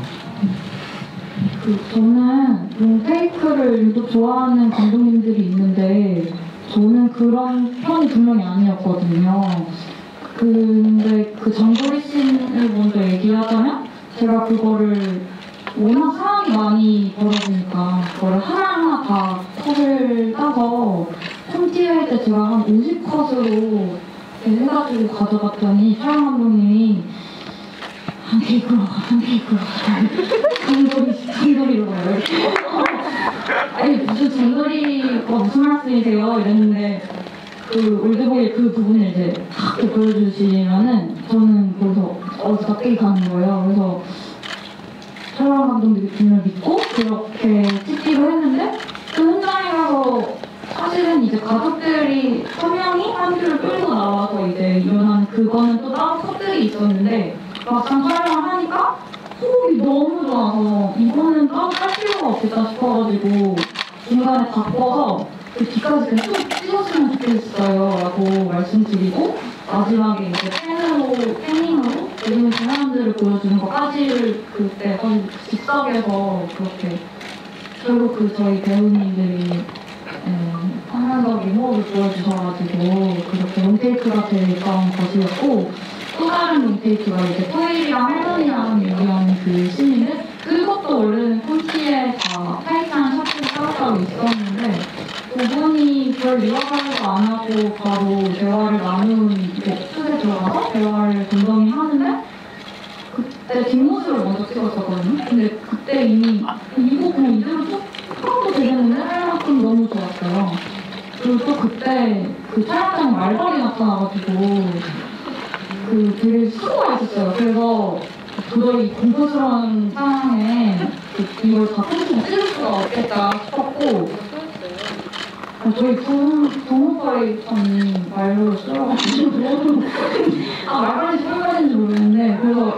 저는 롱테이크를 유독 좋아하는 감독님들이 있는데 저는 그런 편이 분명히 아니었거든요. 근데 그 장도리 씬을 먼저 얘기하자면 제가 그거를 워낙 상황이 많이 벌어지니까 그거를 하나하나 다 컷을 따서 홈티할 때 제가 한 50컷으로 해가지고 가져갔더니 촬영 감독님이 한 테이크로 장도리로 가요. 아니 무슨 장도리가 무슨 말씀이세요? 이랬는데 그 올드보이의 그 부분을 이제 딱 보여주시면은 저는 거기서 갑자기 가는 거예요. 그래서 촬영 감독님이 분을 믿고 그렇게 찍기로 했는데 그 현장에 가서 사실은 이제 가족들이 한 명이 한 줄을 끌고 나와서 이제 일어나는 그거는 또 다른 컷들이 있었는데 막상 촬영을 하니까 호흡이 너무 좋아서 이거는 따로 할 필요가 없겠다 싶어가지고 중간에 바꿔서 그 뒤까지 그냥 쭉 찍었으면 좋겠어요 라고 말씀드리고 마지막에 이제 패닝으로 요즘 사람들을 보여주는 것까지를 그때 거의 즉석에서 그렇게 결국 저희 배우님들이 화면적인 호흡을 보여주셔가지고 그렇게 롱테이크가 됐던 것이었고 또 다른 롱테이크가 이제 토일이랑 할머니랑 얘기하는 그 씬인데 그것도 원래는 콘티에 다 타이트한 셔츠를 따로 있었는데 그분이 별 리허설도 안 하고 바로 대화를 슛에 들어가서 대화를 동동이 하는데 그때 뒷모습을 먼저 찍었었거든요. 근데 그때 이미 이거 그냥 이대로 쭉 풀어도 되겠는데 할 만큼 너무 좋았어요. 그리고 또 그때 그 촬영장 말벌이 나타나가지고 되게 수고가 있었어요. 그래서 도저히 공포스러운 상황에 이걸 다 통째로 찍을 수가 없겠다 싶었고 저희 부모과의 말로 쓰러가지고 말까지 소리까지인지 모르겠는데 그래서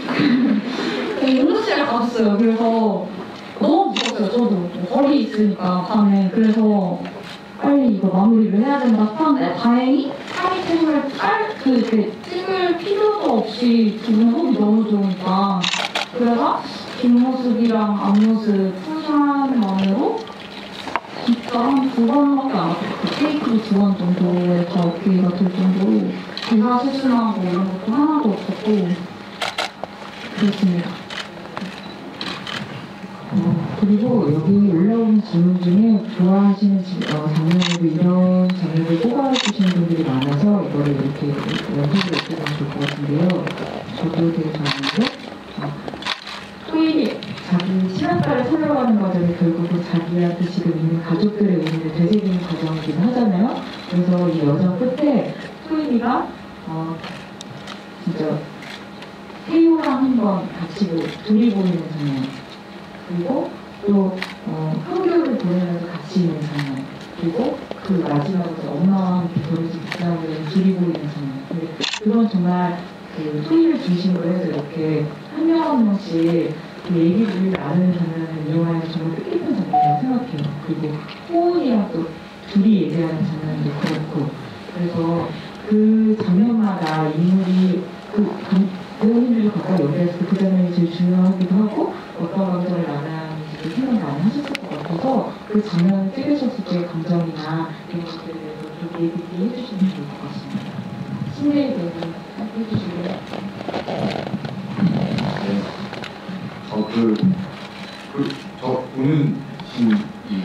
응급실에 갔어요. 그래서 너무 무서웠어요. 저도 거리 있으니까 밤에. 그래서 빨리 이거 마무리를 해야 된다 싶었는데 다행히 타이밍을 찍을 필요도 없이 두 분의 호흡이 너무 좋으니까 그래서 뒷모습이랑 앞모습 풀샷만으로 진짜 한 2번밖에 안 왔어요. 테이크도 2번 정도에 더 기회가 될 정도로 대사 실수나 뭐 이런 것도 하나도 없었고 그렇습니다. 그리고 여기 올라오는 질문 중에 좋아하시는 장면으로 이런 장면을 뽑아주시는 분들이 많아서 이거를 이렇게 연습을 해주면 좋을 것 같은데요. 저도 되게 좋아하는데 토일이 자기 신앙가를 찾아가는 과정이 결국은 자기한테 지금 있는 가족들의 의미를 되새기는 과정이긴 하잖아요. 그래서 이 여정 끝에 토일이가 진짜 태호랑 한번 같이 둘이 보이는 장면 그리고 또 한교를 보내면서 같이 있는 장면 그리고 그 마지막으로 엄마와 함께 결혼식 입장을 둘이 보이는 장면 그건 정말 그 토이를 중심으로 해서 이렇게 한 명 한 명씩 그 얘기를 나누는 장면을 이 영화에서 정말 뜻깊은 장면이라고 생각해요. 그리고 호은이랑 또 둘이 얘기하는 장면도 그렇고 그래서 그 장면마다 인물이 배우님들이 가까이 연기했을 때 그 장면이 제일 중요하기도 하고 어떤 감정을 나누는지도 생각 많이 하셨을 것 같아서 그 장면을 찍으셨을 때의 감정이나 이런 것들에 대해서 좀 얘기 해주시면 좋을 것 같습니다. 신뢰에 대해서 해주시고요. 저 보는 씬이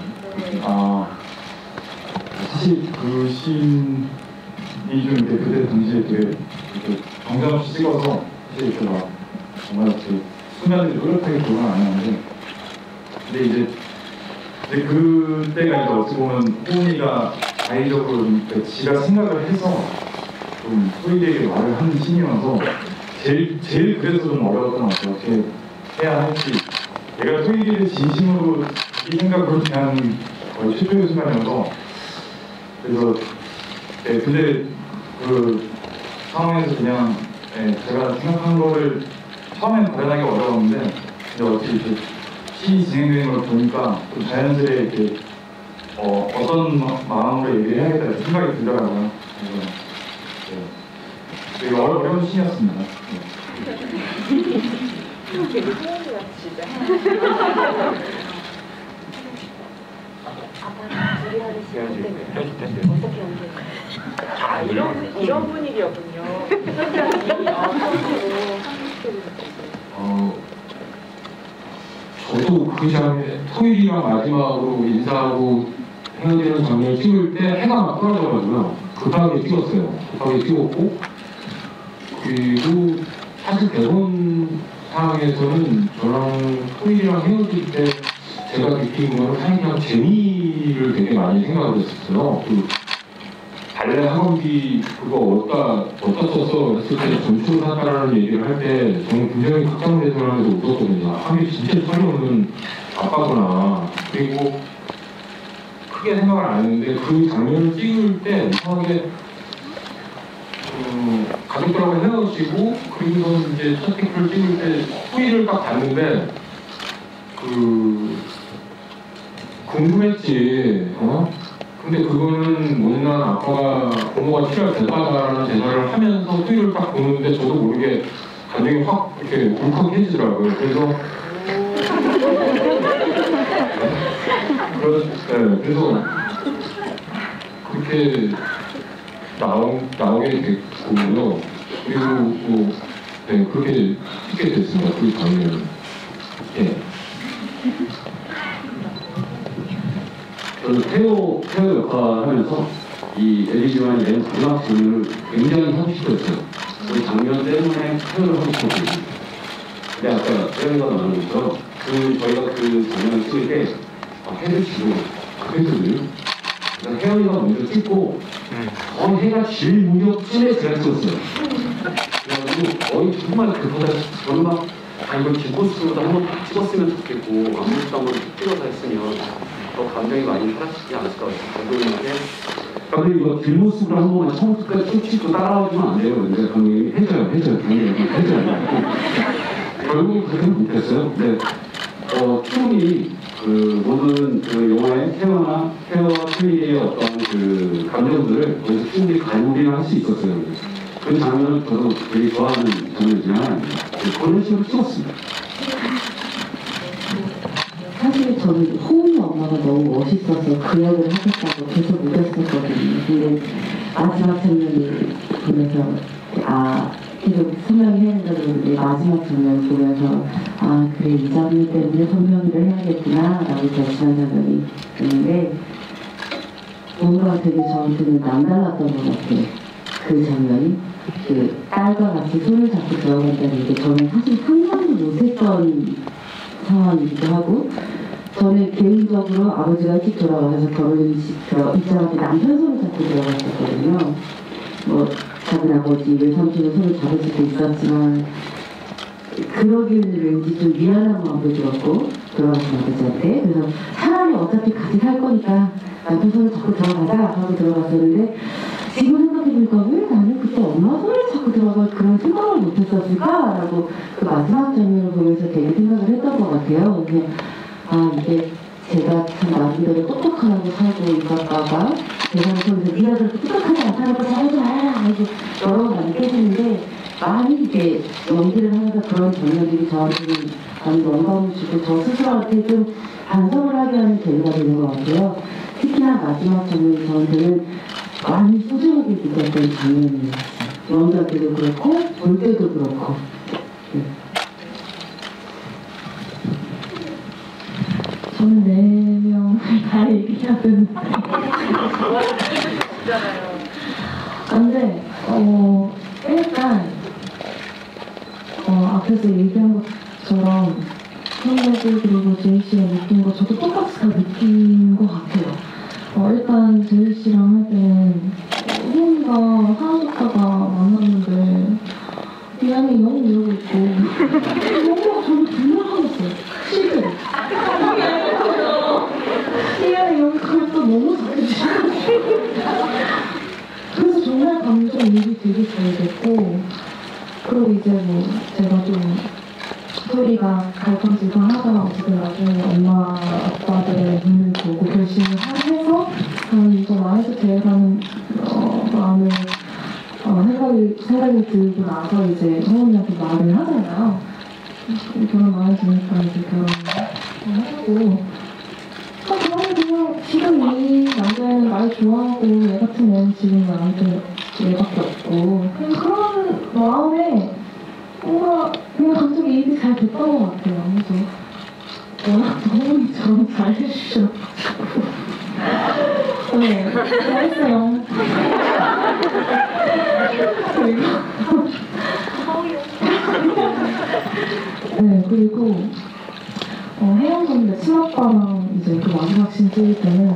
사실 그 씬이 좀 이렇게 그때 당시에 되게 이렇게 정신없이 찍어서 사실 이렇게 막 정말 이렇게 순간들이 또렷하게 기억은 안 나는데 근데 이제 그때가 이제 어찌 보면 호은이가 자의적으로 좀 지가 생각을 해서 좀 토이에게 말을 하는 씬이어서 제일 그래서 좀 어려웠던 것 같아요. 어떻게 해야 할지 내가 토이를 진심으로 이 생각으로 대하는 거의 최초의 순간이어서 그래서 근데 그 상황에서 그냥 제가 생각한 거를 처음에는 발현하기 어려웠는데 근데 어떻게 이렇게 씬이 진행되는 걸 보니까 좀 자연스레 이렇게 어떤 마음으로 얘기를 해야겠다 이렇게 생각이 들더라고요. 그래서 되게 어려운 씬이었습니다. 되게 소원이야 진짜. 둘이 하는 시간 때문에 어떻게 연기해요? 이런 분위기였군요. 저도 그 장면, 토일이랑 마지막으로 인사하고 헤어지는 장면을 찍을 때 해가 막 떨어져가지고요. 급하게 찍었어요. 급하게 찍었고, 그리고 사실 대본 상황에서는 저랑 토일이랑 헤어질 때 제가 느낀 거는 사실 그냥 재미를 되게 많이 생각을 했었어요. 그 발레 학원비 그거 어디다 썼어 했을 때 점수를 샀다라는 얘기를 할 때 저는 굉장히 극장대전하면서 웃었거든요. 학원비 진짜 철이 없는 아빠구나. 그리고 크게 생각을 안 했는데 그 장면을 찍을 때 이상하게 가족들하고 헤어지고 그리고서 이제 첫 테이크를 찍을 때 후기를 딱 봤는데 궁금했지. 근데 그거는 못난 아빠가 부모가 필요할 대사라는 대사를 하면서 후기를 딱 보는데 저도 모르게 감정이 확 이렇게 울컥해지더라고요. 그래서 그렇게 나오게 됐고요. 그리고 그렇게 찍게 됐습니다. 그 장면을. 저는 태호 역할을 하면서 이 에리지만이 맨 마지막 장면을 굉장히 하고 싶었어요. 그 장면 때문에 태호를 하고 싶었거든요. 근데 아까 태호가 말한 것처럼 저희가 그 장면을 찍을 때 해를 지고 그랬거든요. 그러니까 혜연이가 먼저 찍고 해가 질 무렵쯤에 제가 찍었어요. 그래서 거의 정말 급하다. 저는 막 이걸 뒷모습으로도 한번 딱 찍었으면 좋겠고 앞모습도 한번 찍어서 했으면 더 감정이 많이 사라지지 않았을까 감독님한테. 감독님 이거 뒷모습으로 한 번만 처음부터 쭉 찍고 따라와주면 안 돼요. 근데 감독님이 해줘요. 결국은 그렇게는 못했어요. 근데 춤이 그 모든 그 영화의 태어와 트위의 어떤 그 감정들을 거기서 충분히 갈무리를 할 수 있었어요. 그 장면을 저도 되게 좋아하는 장면이지만 그런 식으로 찍었습니다. 사실 저는 호은이 엄마가 너무 멋있어서 그 역을 하겠다고 계속 믿었었거든요. 근데 마지막 장면을 보면서 계속 선명히 해야 된다고 그러는데 마지막 장면을 보면서 그래 이 장면 때문에 선명히를 해야겠구나 라고 결심한 장면이 있는데 뭔가 되게 저한테는 남달랐던 것 같아요. 그 장면이 그 딸과 같이 손을 잡고 들어간다는 게 저는 사실 상상도 못했던 상황이기도 하고 저는 개인적으로 아버지가 일찍 돌아가셔서 결혼식 입장할 때 남편 손을 잡고 들어갔었거든요. 뭐 작은 아버지, 외삼촌의 손을 잡을 수도 있었지만 그러기는 왠지 좀 미안한 마음도 들었고 돌아가신 아버지한테. 그래서 차라리 어차피 같이 살 거니까 남편 손을 잡고 들어가자 하고 들어갔었는데 지금 생각해보니까 왜 나는 그때 엄마 손을 잡고 들어갈 그런 생각을 못했었을까라고 그 마지막 장면을 보면서 되게 생각을 했던 것 같아요. 그래서 이게 제가 참 나름대로 똑똑하다고 살고 있었다가 대상에서 네가 그렇게 똑똑하지 않다고 잘하지 말아라 이렇게 여러 번 느껴지는데 많이 이렇게 연기를 하면서 그런 장면들이 저한테는 많이 영감을 주고 저 스스로한테 좀 반성을 하게 하는 계기가 되는 것 같아요. 특히나 마지막 장면이 저한테는 많이 소중하게 느꼈던 장면이었어요. 연기할 때도 그렇고 볼 때도 그렇고. 네. 저는 4명을 다 얘기해야 되는데. 근데, 일단, 앞에서 얘기한 것처럼, 선배들 그리고 제이씨가 느낀 거 저도 똑같이 다 느낀 것 같아요. 일단 제이씨랑 할 때는, 호은이가 사라졌다가 만났는데, 미안해, 너무 이러고 있고, 너무 저를 불만하겠어요. 실제로. 미안해, 여기 그것도 너무 잘해주시고. 그래서 정말 감정이입이 되게 잘 됐고, 그리고 이제 뭐, 제가 좀, 소리가 갈팡질팡하다가 어쨌든 나중에 엄마, 아빠들의 눈을 보고 결심을 해서, 이거 나에서 제외라는 마음을, 생각이 들고 나서 이제 호은이한테 말을 하잖아요. 결혼 마음에 드니까 이제 결혼하고. 그냥 지금 이 남자애는 날 좋아하고 얘 같은 애는 지금 나한테 얘밖에 없고 그냥 그런 마음에 뭔가 그냥 감정이입이 잘 됐던 것 같아요. 그래서 워낙 너무이처럼 잘 해주셔가지고 네, 잘했어요. 네, 그리고 혜영 선배 친오빠랑 이제 그 마지막 씬 찍을 때는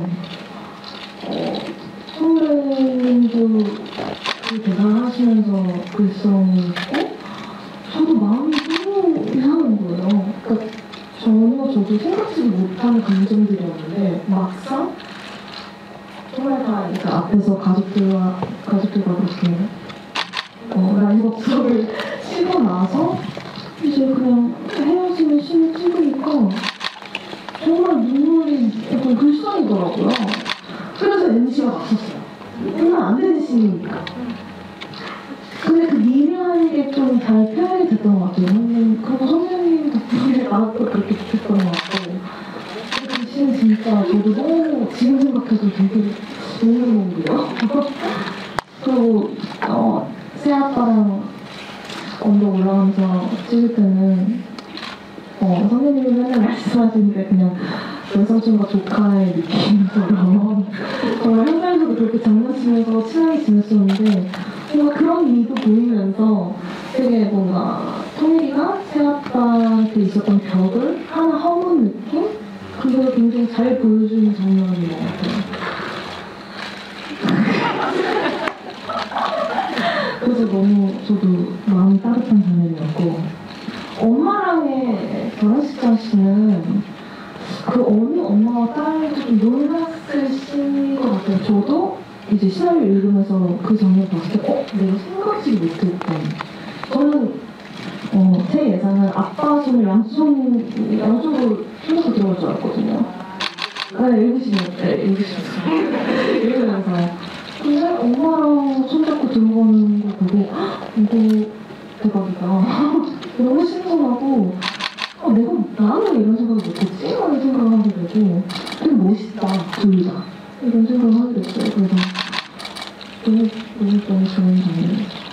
선배님도 그 대사를 하시면서 글썽이 있고 저도 마음이 너무 이상한 거예요. 그러니까 전혀 저도 생각지도 못한 감정들이었는데 막상 정말 다 이렇게 앞에서 가족들과 그렇게 라이브 수업을 치고 나서 이제 그냥 헤어지는 씬을 찍으니까 정말 눈물이 약간 글썽이더라고요. 그래서 NG가 났었어요. 얼마 안 되는 씬이니까. 근데 그 미묘한 게 좀 잘 표현이 됐던 것 같아요. 그리고 선생님 덕분에 나도 그렇게 좋겠던 것 같고. 그 씬은 진짜 저도 너무 지금 생각해도 되게 몽글몽글해요. 그리고 새아빠랑 언덕 올라가면서 찍을 때는 선생님이 맨날 말씀하시는데 그냥 외삼촌과 조카의 느낌처럼 정말 현장에서도 그렇게 장난치면서 친하게 지냈었는데 뭔가 그런 미도 보이면서 되게 뭔가 통일이가 새아빠한테 있었던 벽을 하나 허문 느낌? 그걸 굉장히 잘 보여주는 장면인 것 같아요. 그래서 너무 저도 마음이 따뜻한 장면이었고, 엄마랑의 결혼식 장씨는 그 어느 엄마와 딸이 좀 놀랐을 것 같아요. 저도 이제 시나리오 읽으면서 그 장면 봤을 때 내가 생각지도 못했던, 저는 제 예상은 아빠 손을 양쪽으로 손으로 들어갈 줄 알았거든요. 읽으면서 근데 엄마랑 손잡고 들어가는 거 보고 이거 대박이다. 너무 신선하고 나는 왜 이런 생각을 못했지? 라는 생각을 하게 되고 되게 멋있다, 둘 다. 이런 생각을 하게 됐어요. 그래서 너무 좋은 장면이었어요.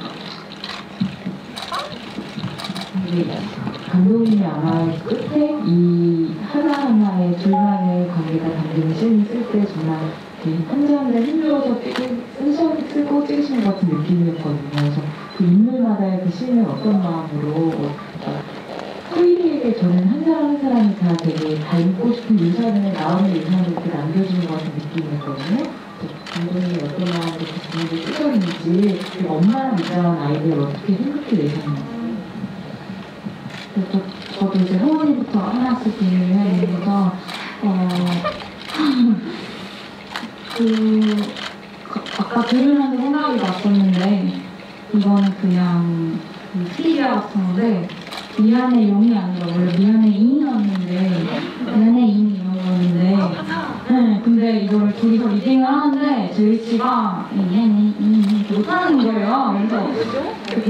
감독님이 아마 끝에 이 하나하나의 둘만의 관계가 담긴 씬을 쓸 때 정말 한 장을 힘들어서 쓰고 찍으신 것 같은 느낌이었거든요. 그래서 그 인물마다의 그 씬을 어떤 마음으로 토이리에게 저는 한 사람 한 사람이 다 되게 닮고 싶은 인상을 마음의 인상을 이렇게 남겨주는 것 같은 느낌이었거든요. 감독님이 어떤 마음으로 그 분위기를 쓰셨는지 엄마랑 입장한 아이들 어떻게 생각해 내셨나요? 저도 이제 호은이부터 하나씩 얘기를 해야 되면서 아까 들으면서 생각이 났었는데 이거는 그냥 트리비아 같은 건데 미안해 용이 아니라 원래 미안해 인이었는데 미안해 인이 이런 거였는데 네, 근데 이걸 둘이서 리딩을 하는데 제이 씨가 미안해 인이 못하는 거예요. 그래서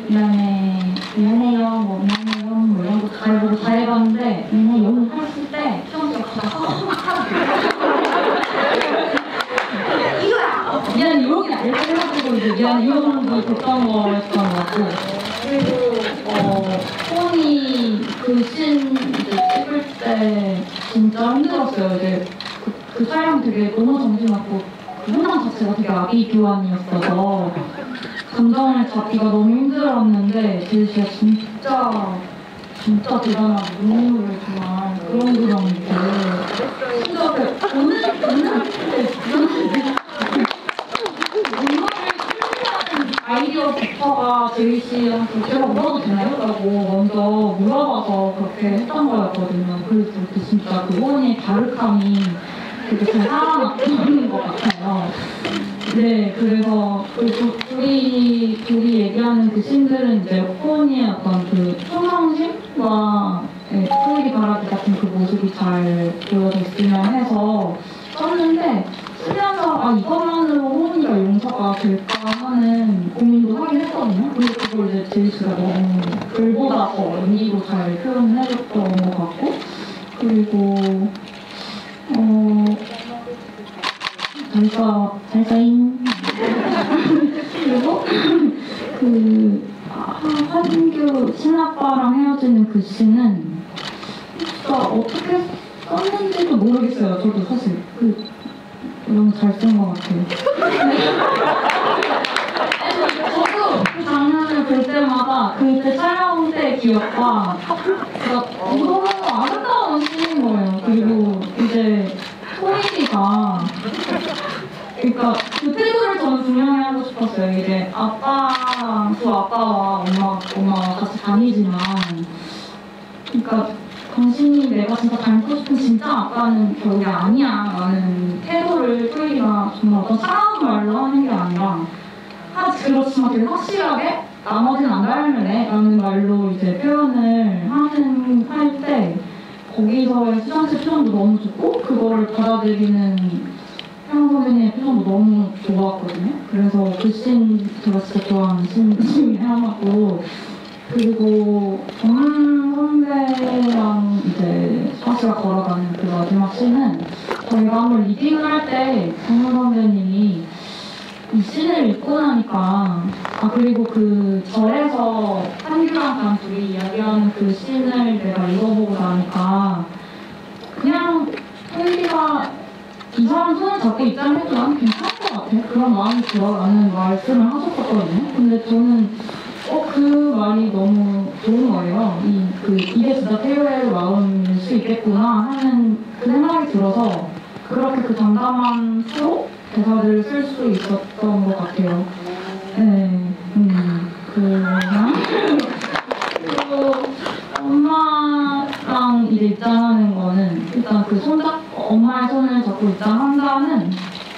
미안해요 뭐 미안해요 뭐 이런 거 잘 보고 다 해봤는데 미안해 용을 했을 때 수영 씨가 미안해 용이 아니라 해가지고 이제 미안해 용을 됐던 거였던 것 같고 그리고 폰이 그 씬 찍을 때 진짜 힘들었어요. 이제 그 촬영 되게 너무 정신없고 그 현장 자체가 되게 아기 교환이었어서 감정을 잡기가 너무 힘들었는데 제이 씨가 진짜 대단한 눈물을 정말 그런 이렇게 진짜 오늘 아이디어부터가 제이 씨한테 제가 물어도 되나요? 라고 먼저 물어봐서 그렇게 했던 거였거든요. 그래서 그때 진짜 그 호은이의 다르감이 되게 잘 살아났던 것 같아요. 네, 그래서 둘이 얘기하는 그 씬들은 이제 호은이의 어떤 그 초성심과 토이리 바라기 같은 그 모습이 잘 보여졌으면 해서 썼는데 쓰면서 이것만으로 호은이가 용서가 될까 하는 고민도 하긴 했거든요. 근데 그걸 이제 제이 씨가 너무 글보다 더 연기로 잘 표현해줬던 것 같고 그리고 잘사인 그리고 한규 친아빠랑 헤어지는 그 씬은 진짜 어떻게 썼는지도 모르겠어요. 저도 사실 너무 잘 쓴 것 같아요. 저도 그 장면을 볼 때마다 그때 촬영 때 기억과 너무 아름다운 씬인 거예요. 그리고 이제 토이리가 그러니까 그 태도를 저는 분명히 하고 싶었어요. 이제 두 아빠와 엄마가 같이 다니지만 그러니까 당신이 내가 진짜 닮고 싶은 진짜 아빠는 결국에 아니야 라는 태도를 토이리가 정말 어떤 차가운 말로 하는 게 아니라 그렇지만 되게 확실하게 나머지는 안 닮을래 라는 말로 이제 표현을 할 때 거기서의 수정 씨 표정도 너무 좋고 그거를 받아들이는 혜영 선생님의 표정도 너무 좋았거든요. 그래서 그 씬 제가 진짜 좋아하는 씬 중에 하나고 그리고 정은 선배랑 이제 수아 씨가 걸어가는 그 마지막 씬은 저희가 한번 리딩을 할 때 정은 선배님이 이 씬을 읽고 나니까 그리고 그 절에서 한규랑 둘이 이야기하는 그 씬을 내가 읽어보고 나니까 그냥 토이리가 이 사람 손을 잡고 입장해도 나는 괜찮을 것 같아. 그런 마음이 들어라는 말씀을 하셨었거든요. 근데 저는 그 말이 너무 좋은 거예요. 이게 진짜 태요의 마음일 수 있겠구나 하는 그 생각이 들어서 그렇게 그 담담한 수로 대사를 쓸 수 있었던 것 같아요. 네. 그리고 엄마랑 이제 입장하는 거는 일단 그 엄마의 손을 잡고 입장한다는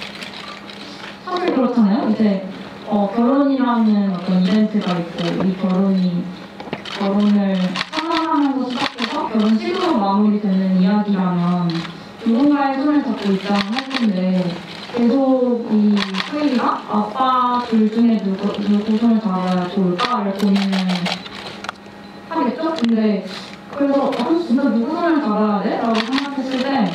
사실 그렇잖아요. 이제 결혼이라는 어떤 이벤트가 있고 이 결혼을 상상하면서 시작해서 결혼식으로 마무리되는 이야기라면 누군가의 손을 잡고 입장을 할 텐데 계속 이 토일이가 아빠 둘 중에 누구 손을 잡아야 좋을까를 고민을 하겠죠? 근데 그래서 진짜 누구 손을 잡아야 돼? 라고 생각했을 때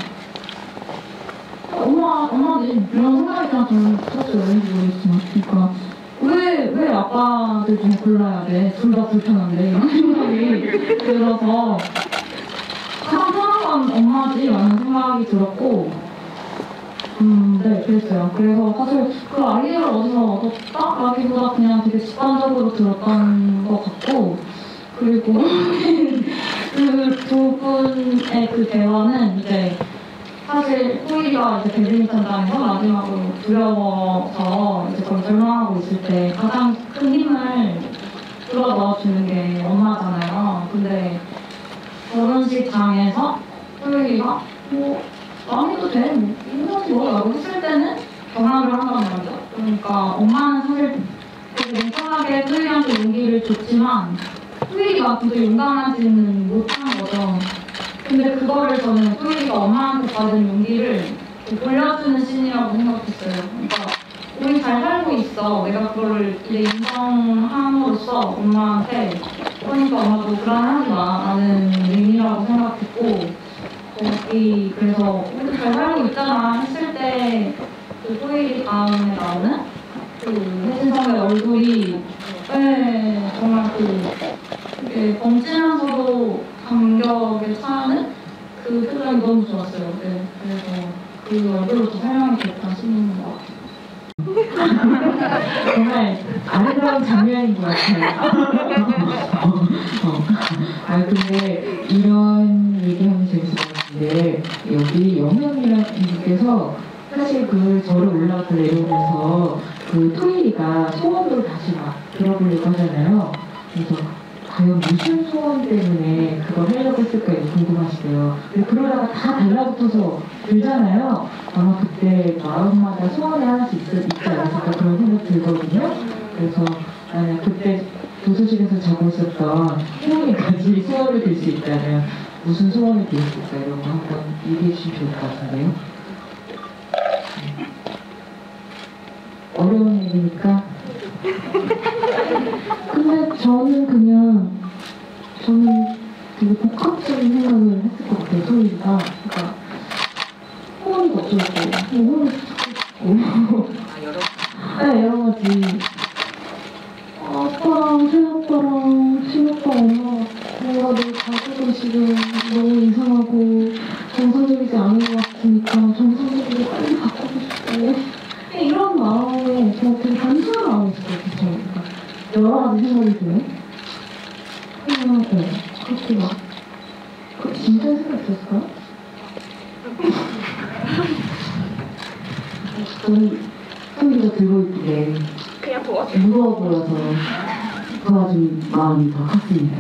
엄마지 이런 생각이 그냥 저는 들었어요. 왠지 모르겠지만 그러니까 왜 아빠들 중에 골라야 돼? 둘 다 불편한데 이런 생각이 들어서 가장 편한 건 엄마지라는 생각이 들었고 네, 그랬어요. 그래서 사실 그 아이디어를 어디서 얻었다라기보다 그냥 되게 직관적으로 들었던 것 같고 그리고 그 두 분의 그 대화는 이제 사실 토일이가 이제 배드민턴장에서 마지막으로 두려워서 이제 거의 절망하고 있을 때 가장 큰 힘을 불어 넣어주는 게 엄마잖아요. 근데 결혼식장에서 토일이가 안 해도 돼. 인정지 뭐라고 했을 때는 경악을 한단 말이죠. 그러니까 엄마는 사실 되게 냉정하게 토일이한테 용기를 줬지만 토일이가 진짜 용감하지는 못한 거죠. 근데 그거를 저는 토일이가 엄마한테 받은 용기를 돌려주는 씬이라고 생각했어요. 그러니까 우리 잘 살고 있어. 내가 그거를 이제 인정함으로써 엄마한테 그러니까 엄마도 불안하지 마 라는 의미라고 생각했고 그래서 우리 잘 살고 있잖아 했을 때 그 토일이 다음에 나오는 그 혜진성의 얼굴이 네, 정말 벙찌면서도 감격에 차는 그 표정이 너무 좋았어요. 네, 그래서 그 얼굴로 더 설명이 됐던 씬인 것 같아요. 정말 아름다운 장면인 것 같아요. 근데 이런 얘기하면 재밌을 것 같은데 여기 영명이라는 분께서 사실 그 절을 올라가서 내려오면서 그 토일이가 소원으로 다시 막 들어보려고 하잖아요. 그래서 과연 무슨 소원 때문에 그걸 하려고 했을까 궁금하시대요. 그러다가 다 달라붙어서 들잖아요. 아마 그때 마음마다 소원이 하나씩 있지 않았을까 그런 생각 들거든요. 그래서 만약 그때 도서실에서 자고 있었던 희몽이까지 소원을 들 수 있다면 무슨 소원을 들었을까 이런 거 한번 얘기해 주시면 좋을 것 같은데요. 어려운 얘기니까. 근데 저는 되게 복합적인 생각을 했을 것 같아요. 토일이가. 그러니까 소원이 어쩌고 소원이 있고 네, 여러 가지. 아빠랑 새아빠랑 친오빠 엄마가 뭔가 내 가족은 지금 너무 이상하고 정상적이지 않은 것 같으니까 정상적으로 빨리 바꾸고 싶고 이런 마음에 되게 단순한 마음이 있어요. 그러니까 여러 가지 생각이 드네. 네, 그렇게 막 진짜 생각 있었을까요? 저는 토일이가 들고 있길래 그냥 도와줘. 무거워 보여서 도와준 마음이 더 컸습니다.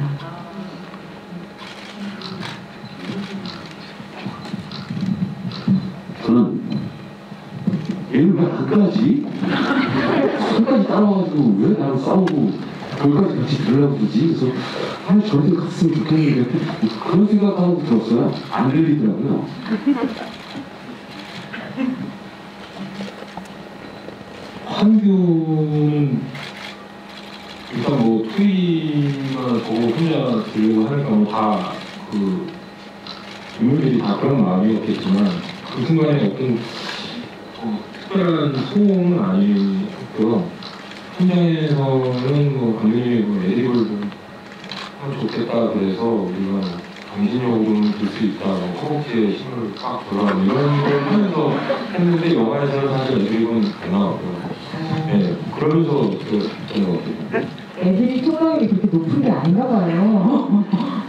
저는 얘는 왜 안 가지? 끝까지 따라와가지고 왜 나랑 싸우고 거기까지 같이 들으려고 그러지? 그래서 저한테 갔으면 좋겠는데 그런 생각하고 들었어요. 안 들리더라고요. 한규는 일단 뭐 토이가 보고 혼자 들려고 하니까 뭐 다 그 인물들이 다 그런 마음이었겠지만 그 순간에 어떤 특별한 소음은 아니었고요. 현장에서는 뭐 감독님이 뭐 애드립을 좀 하면 좋겠다 그래서 우리가 정신력으로는 들 수 있다, 허벅지에 힘을 꽉 들어가는 이런 걸 하면서 했는데 영화에서는 사실 애드립은 안 나왔고요. 네, 그러면서 그런 것 같아요. 애들이 초과율이 그렇게 높은 게 아닌가 봐요.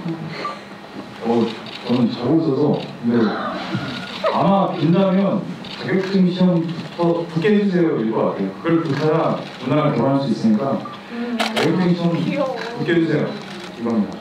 저는 자고 있어서 근데 아마 빈다면 자격증 시험부터 붙게 해주세요 일 것 같아요. 그걸 붙어야 누나랑 결혼할 수 있으니까 맹탱이 좀 귀여워. 웃겨주세요. 이겁니다.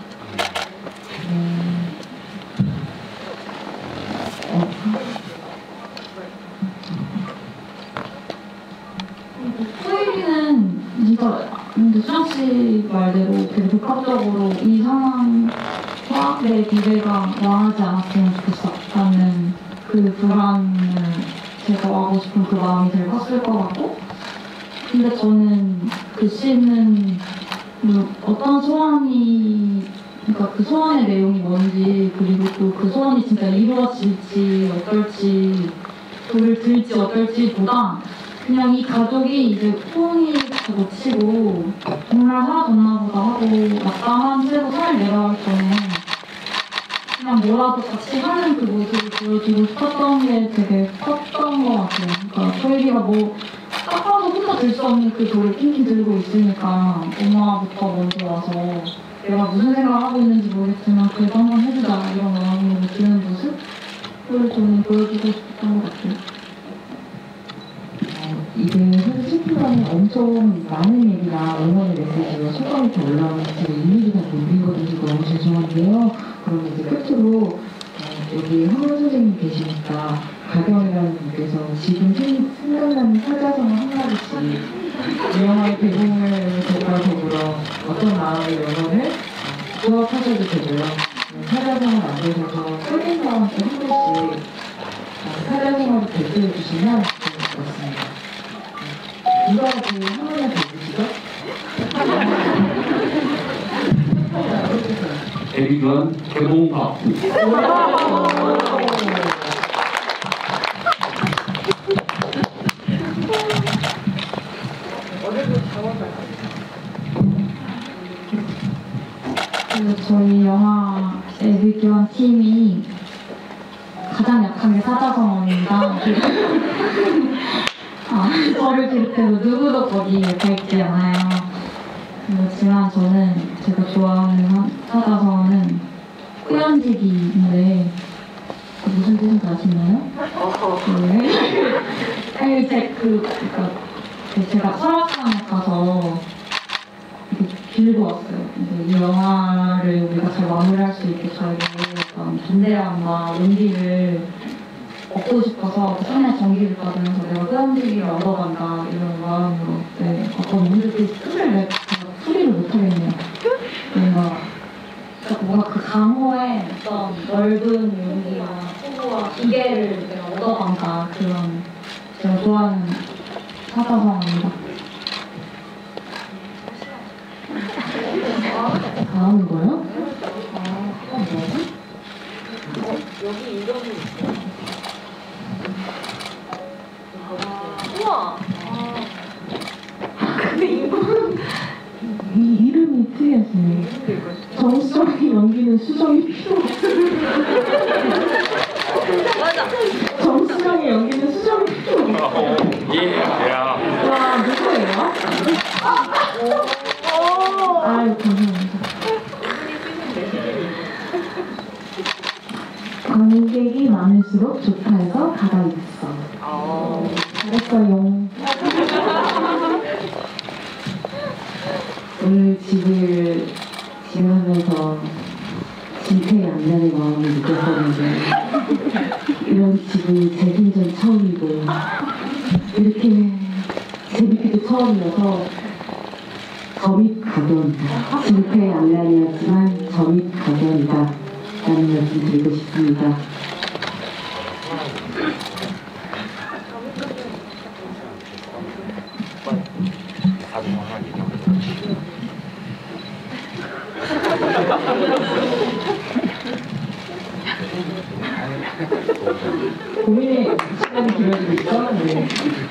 토일이는 진짜 근데 수정씨 말대로 되게 복합적으로 이 상황과 내 기대가 망하지 않았으면 좋겠었다는 그 불안을 제거하고 싶은 그 마음이 되게 컸을 것 같고, 근데 저는 그 시는 어떤 소원이, 그러니까 그 소원의 내용이 뭔지, 그리고 또 그 소원이 진짜 이루어질지 어떨지, 그를 들지 어떨지보다 그냥 이 가족이 이제 소원이 다 놓치고 정말 사라졌나 보다 하고 낙담한 채로 살 내려갈 전에 그냥 뭐라도 같이 하는 그 모습을 보여주고 싶었던 게 되게 컸던 것 같아요. 그러니까 토일이가 뭐 딱 봐도 혼자 들 수 없는 그 돌을 킹킹 들고 있으니까 엄마부터 먼저 와서 내가 무슨 생각을 하고 있는지 모르겠지만 그래도 한번 해주자 이런 마음으로 드는 모습을 저는 보여주고 싶었던 것 같아요. 이게 사실 실시간에 엄청 많은 얘기나 응원의 메시지가 소감이 다 올라오면서 제가 일일이 다 못 읽어드리고 너무 죄송한데요. 그러면 이제 끝으로 여기 황원 선생님 계시니까 가경이라는 분께서 지금 생각나는 사자성어 한 마디씩 이 영화의 배경과 더불어 어떤 마음의 영혼을 조합하셔도 되고요. 사자성어 만드셔서 소린사원께 한 분씩 사자성어를 발표해 주시면 좋을 것 같습니다. 누가 그 화면에 보시죠? 에리주한 개봉밥. 저희 영화 에비규환 팀이 가장 약한 게 사자성어입니다. 저를 비롯해서 누구도 거기에 밟지 않아요. 그렇지만 저는 제가 좋아하는 사자성어는 꾸연지기인데 무슨 뜻인지 아시나요? 네. 그러니까 제가 설악산에 가서 빌고 왔어요. 근데 이 영화를 우리가 잘 마무리할 수 있게 저희가 약간 존대함과 용기를 얻고 싶어서 산에 전기를 받으면서 내가 꾸연지기를 얻어간다 이런 마음으로 왔거든요. 근데 그 뜻을 제가 풀이를 못하겠네요. 뭔가 그 강호의 어떤 넓은 용기와 포부와 기계를 내가 얻어간다, 그런 제가 좋아하는 사자성어입니다. 다 하는 거요? 여기 이름이 있어. 우와. 근데 이 이름이 특이하시네요. 정수정이 연기는 수정이 필요 없어요. 맞아. 정수정이 연기는 수정이 필요 없어요. 와, 누구예요? 아유, 감사합니다. 관객이 많을수록 좋다 해서 가다 있어. 잘했어요. 오늘 집을 지나면서 진퇴 양난의 마음을 느꼈었는데 이런 집은 제 생전 처음이고 이렇게 재밌기도 처음이어서 점입 각연이다. 진퇴 양난이었지만 점입 각연이다 라는 말씀 드리고 싶습니다. 고민의 시간이 길어지고 있어? 네.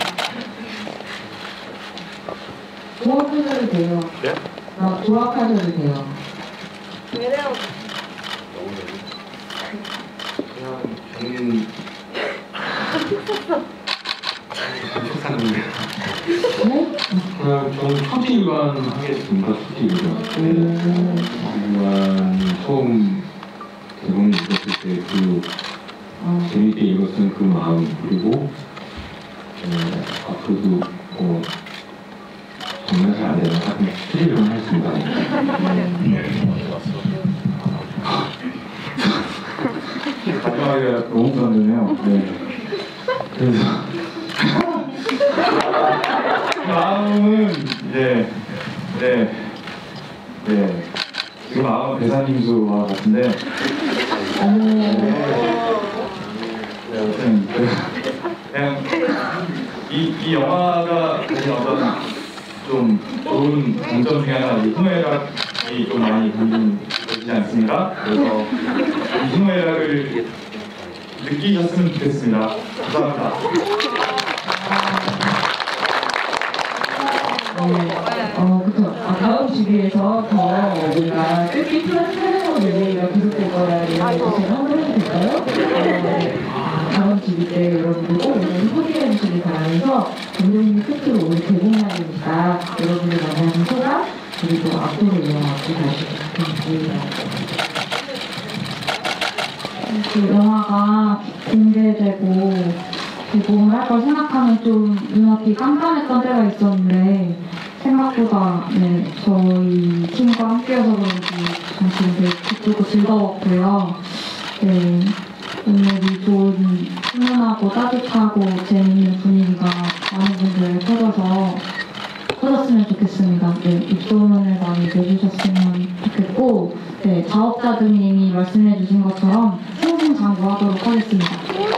조합하셔도 돼요. 네? 조합하셔도 돼요. 왜냐면 그냥 저는 네? 그냥 저는 수티관 하겠습니다. 수티관. 수티관 처음 대본 읽었을 때 그 재밌게 읽었던 그 마음, 그리고 앞으로도 정말 잘안 되는 하여튼 수리를 했습니다. 마지막에 너무 부담되네요. 네. 그래서 마음은 이제 지금 마음은 배산임수와 같은데 아무튼 그냥 이 영화가 가진 어떤 좀 좋은 장점 중에 하나 이 희노애락이 좀 많이 담겨지지 않습니까? 그래서 이 희노애락을 느끼셨으면 좋겠습니다. 감사합니다. 그쵸. 다음 주기에서 더 우리가 뜻깊은 사랑의 얘기가 계속될 거라는 제가 한번 해도 될까요? 다음 주기 때 여러분들 꼭 오늘 확인해 주시기 바라면서 감독님이 끝으로 오늘 개봉날이니까 여러분들 만나는 소감 그리고 앞으로 이어가고 가시고 좋겠습니다. 그 영화가 공개되고 개봉을 할 걸 생각하면 좀 눈앞이 깜깜했던 때가 있었는데 생각보다 저희 팀과 함께여서 그런지 지금 되게 기쁘고 즐거웠고요. 네, 오늘이 좋은 훈훈하고 따뜻하고 재미있는 분위기가 많은 분들 터졌으면 좋겠습니다. 네, 입소문을 많이 내주셨으면 좋겠고 네, 자업자들님이 말씀해주신 것처럼 승승장구하도록 하겠습니다.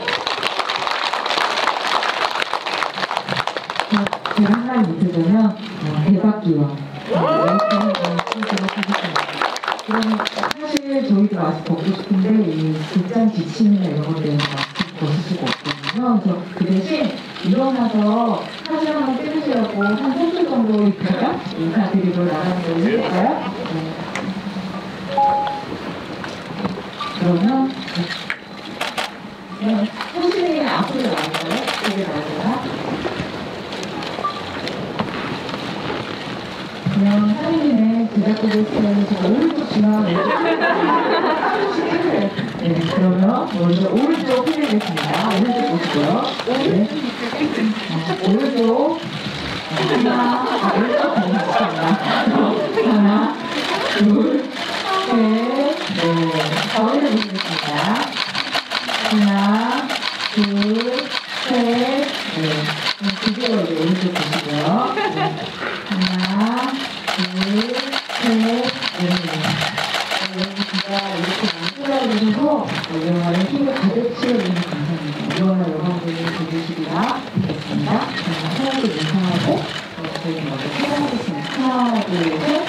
제가 한 가지 못해주면 대박기원 이렇게 쓰도록 하겠습니다. 그러면 사실 저희도 아직 벗고 싶은데 이 극장 지침이나 이런 것 때문에 벗을 수가 없거든요. 그래서 그 대신 일어나서 사진 한번 찍으시라고 한 3분 정도 있다가 인사드리고 나가는 걸로 해볼까요? 네. 그러면 호신이 앞으로 나올까요? 여기 나올까요? 그냥 사진에 제작부를 쓰면 제가 오른쪽 중앙 네, 그러면 먼저 오른쪽 해드리겠습니다. 오른쪽 보시고요. 네. 오른쪽 오른쪽 보겠습니다. 하나, 둘, 셋, 넷. 가운데 보시겠습니다. 하나, 둘, 셋, 넷. 그대로 이제 오른쪽 보시고요. 네. 하나, 둘, 셋, 넷. 여러분 진짜 이렇게 많이 찾아주셔서 이 영화를 힘을 가득 실어주셔서 감사합니다. 이 영화 여러분들이 보시기가 되겠습니다. 저는 하나도 인사하고 저희는 먼저 촬영하겠습니다. 하나, 둘, 셋.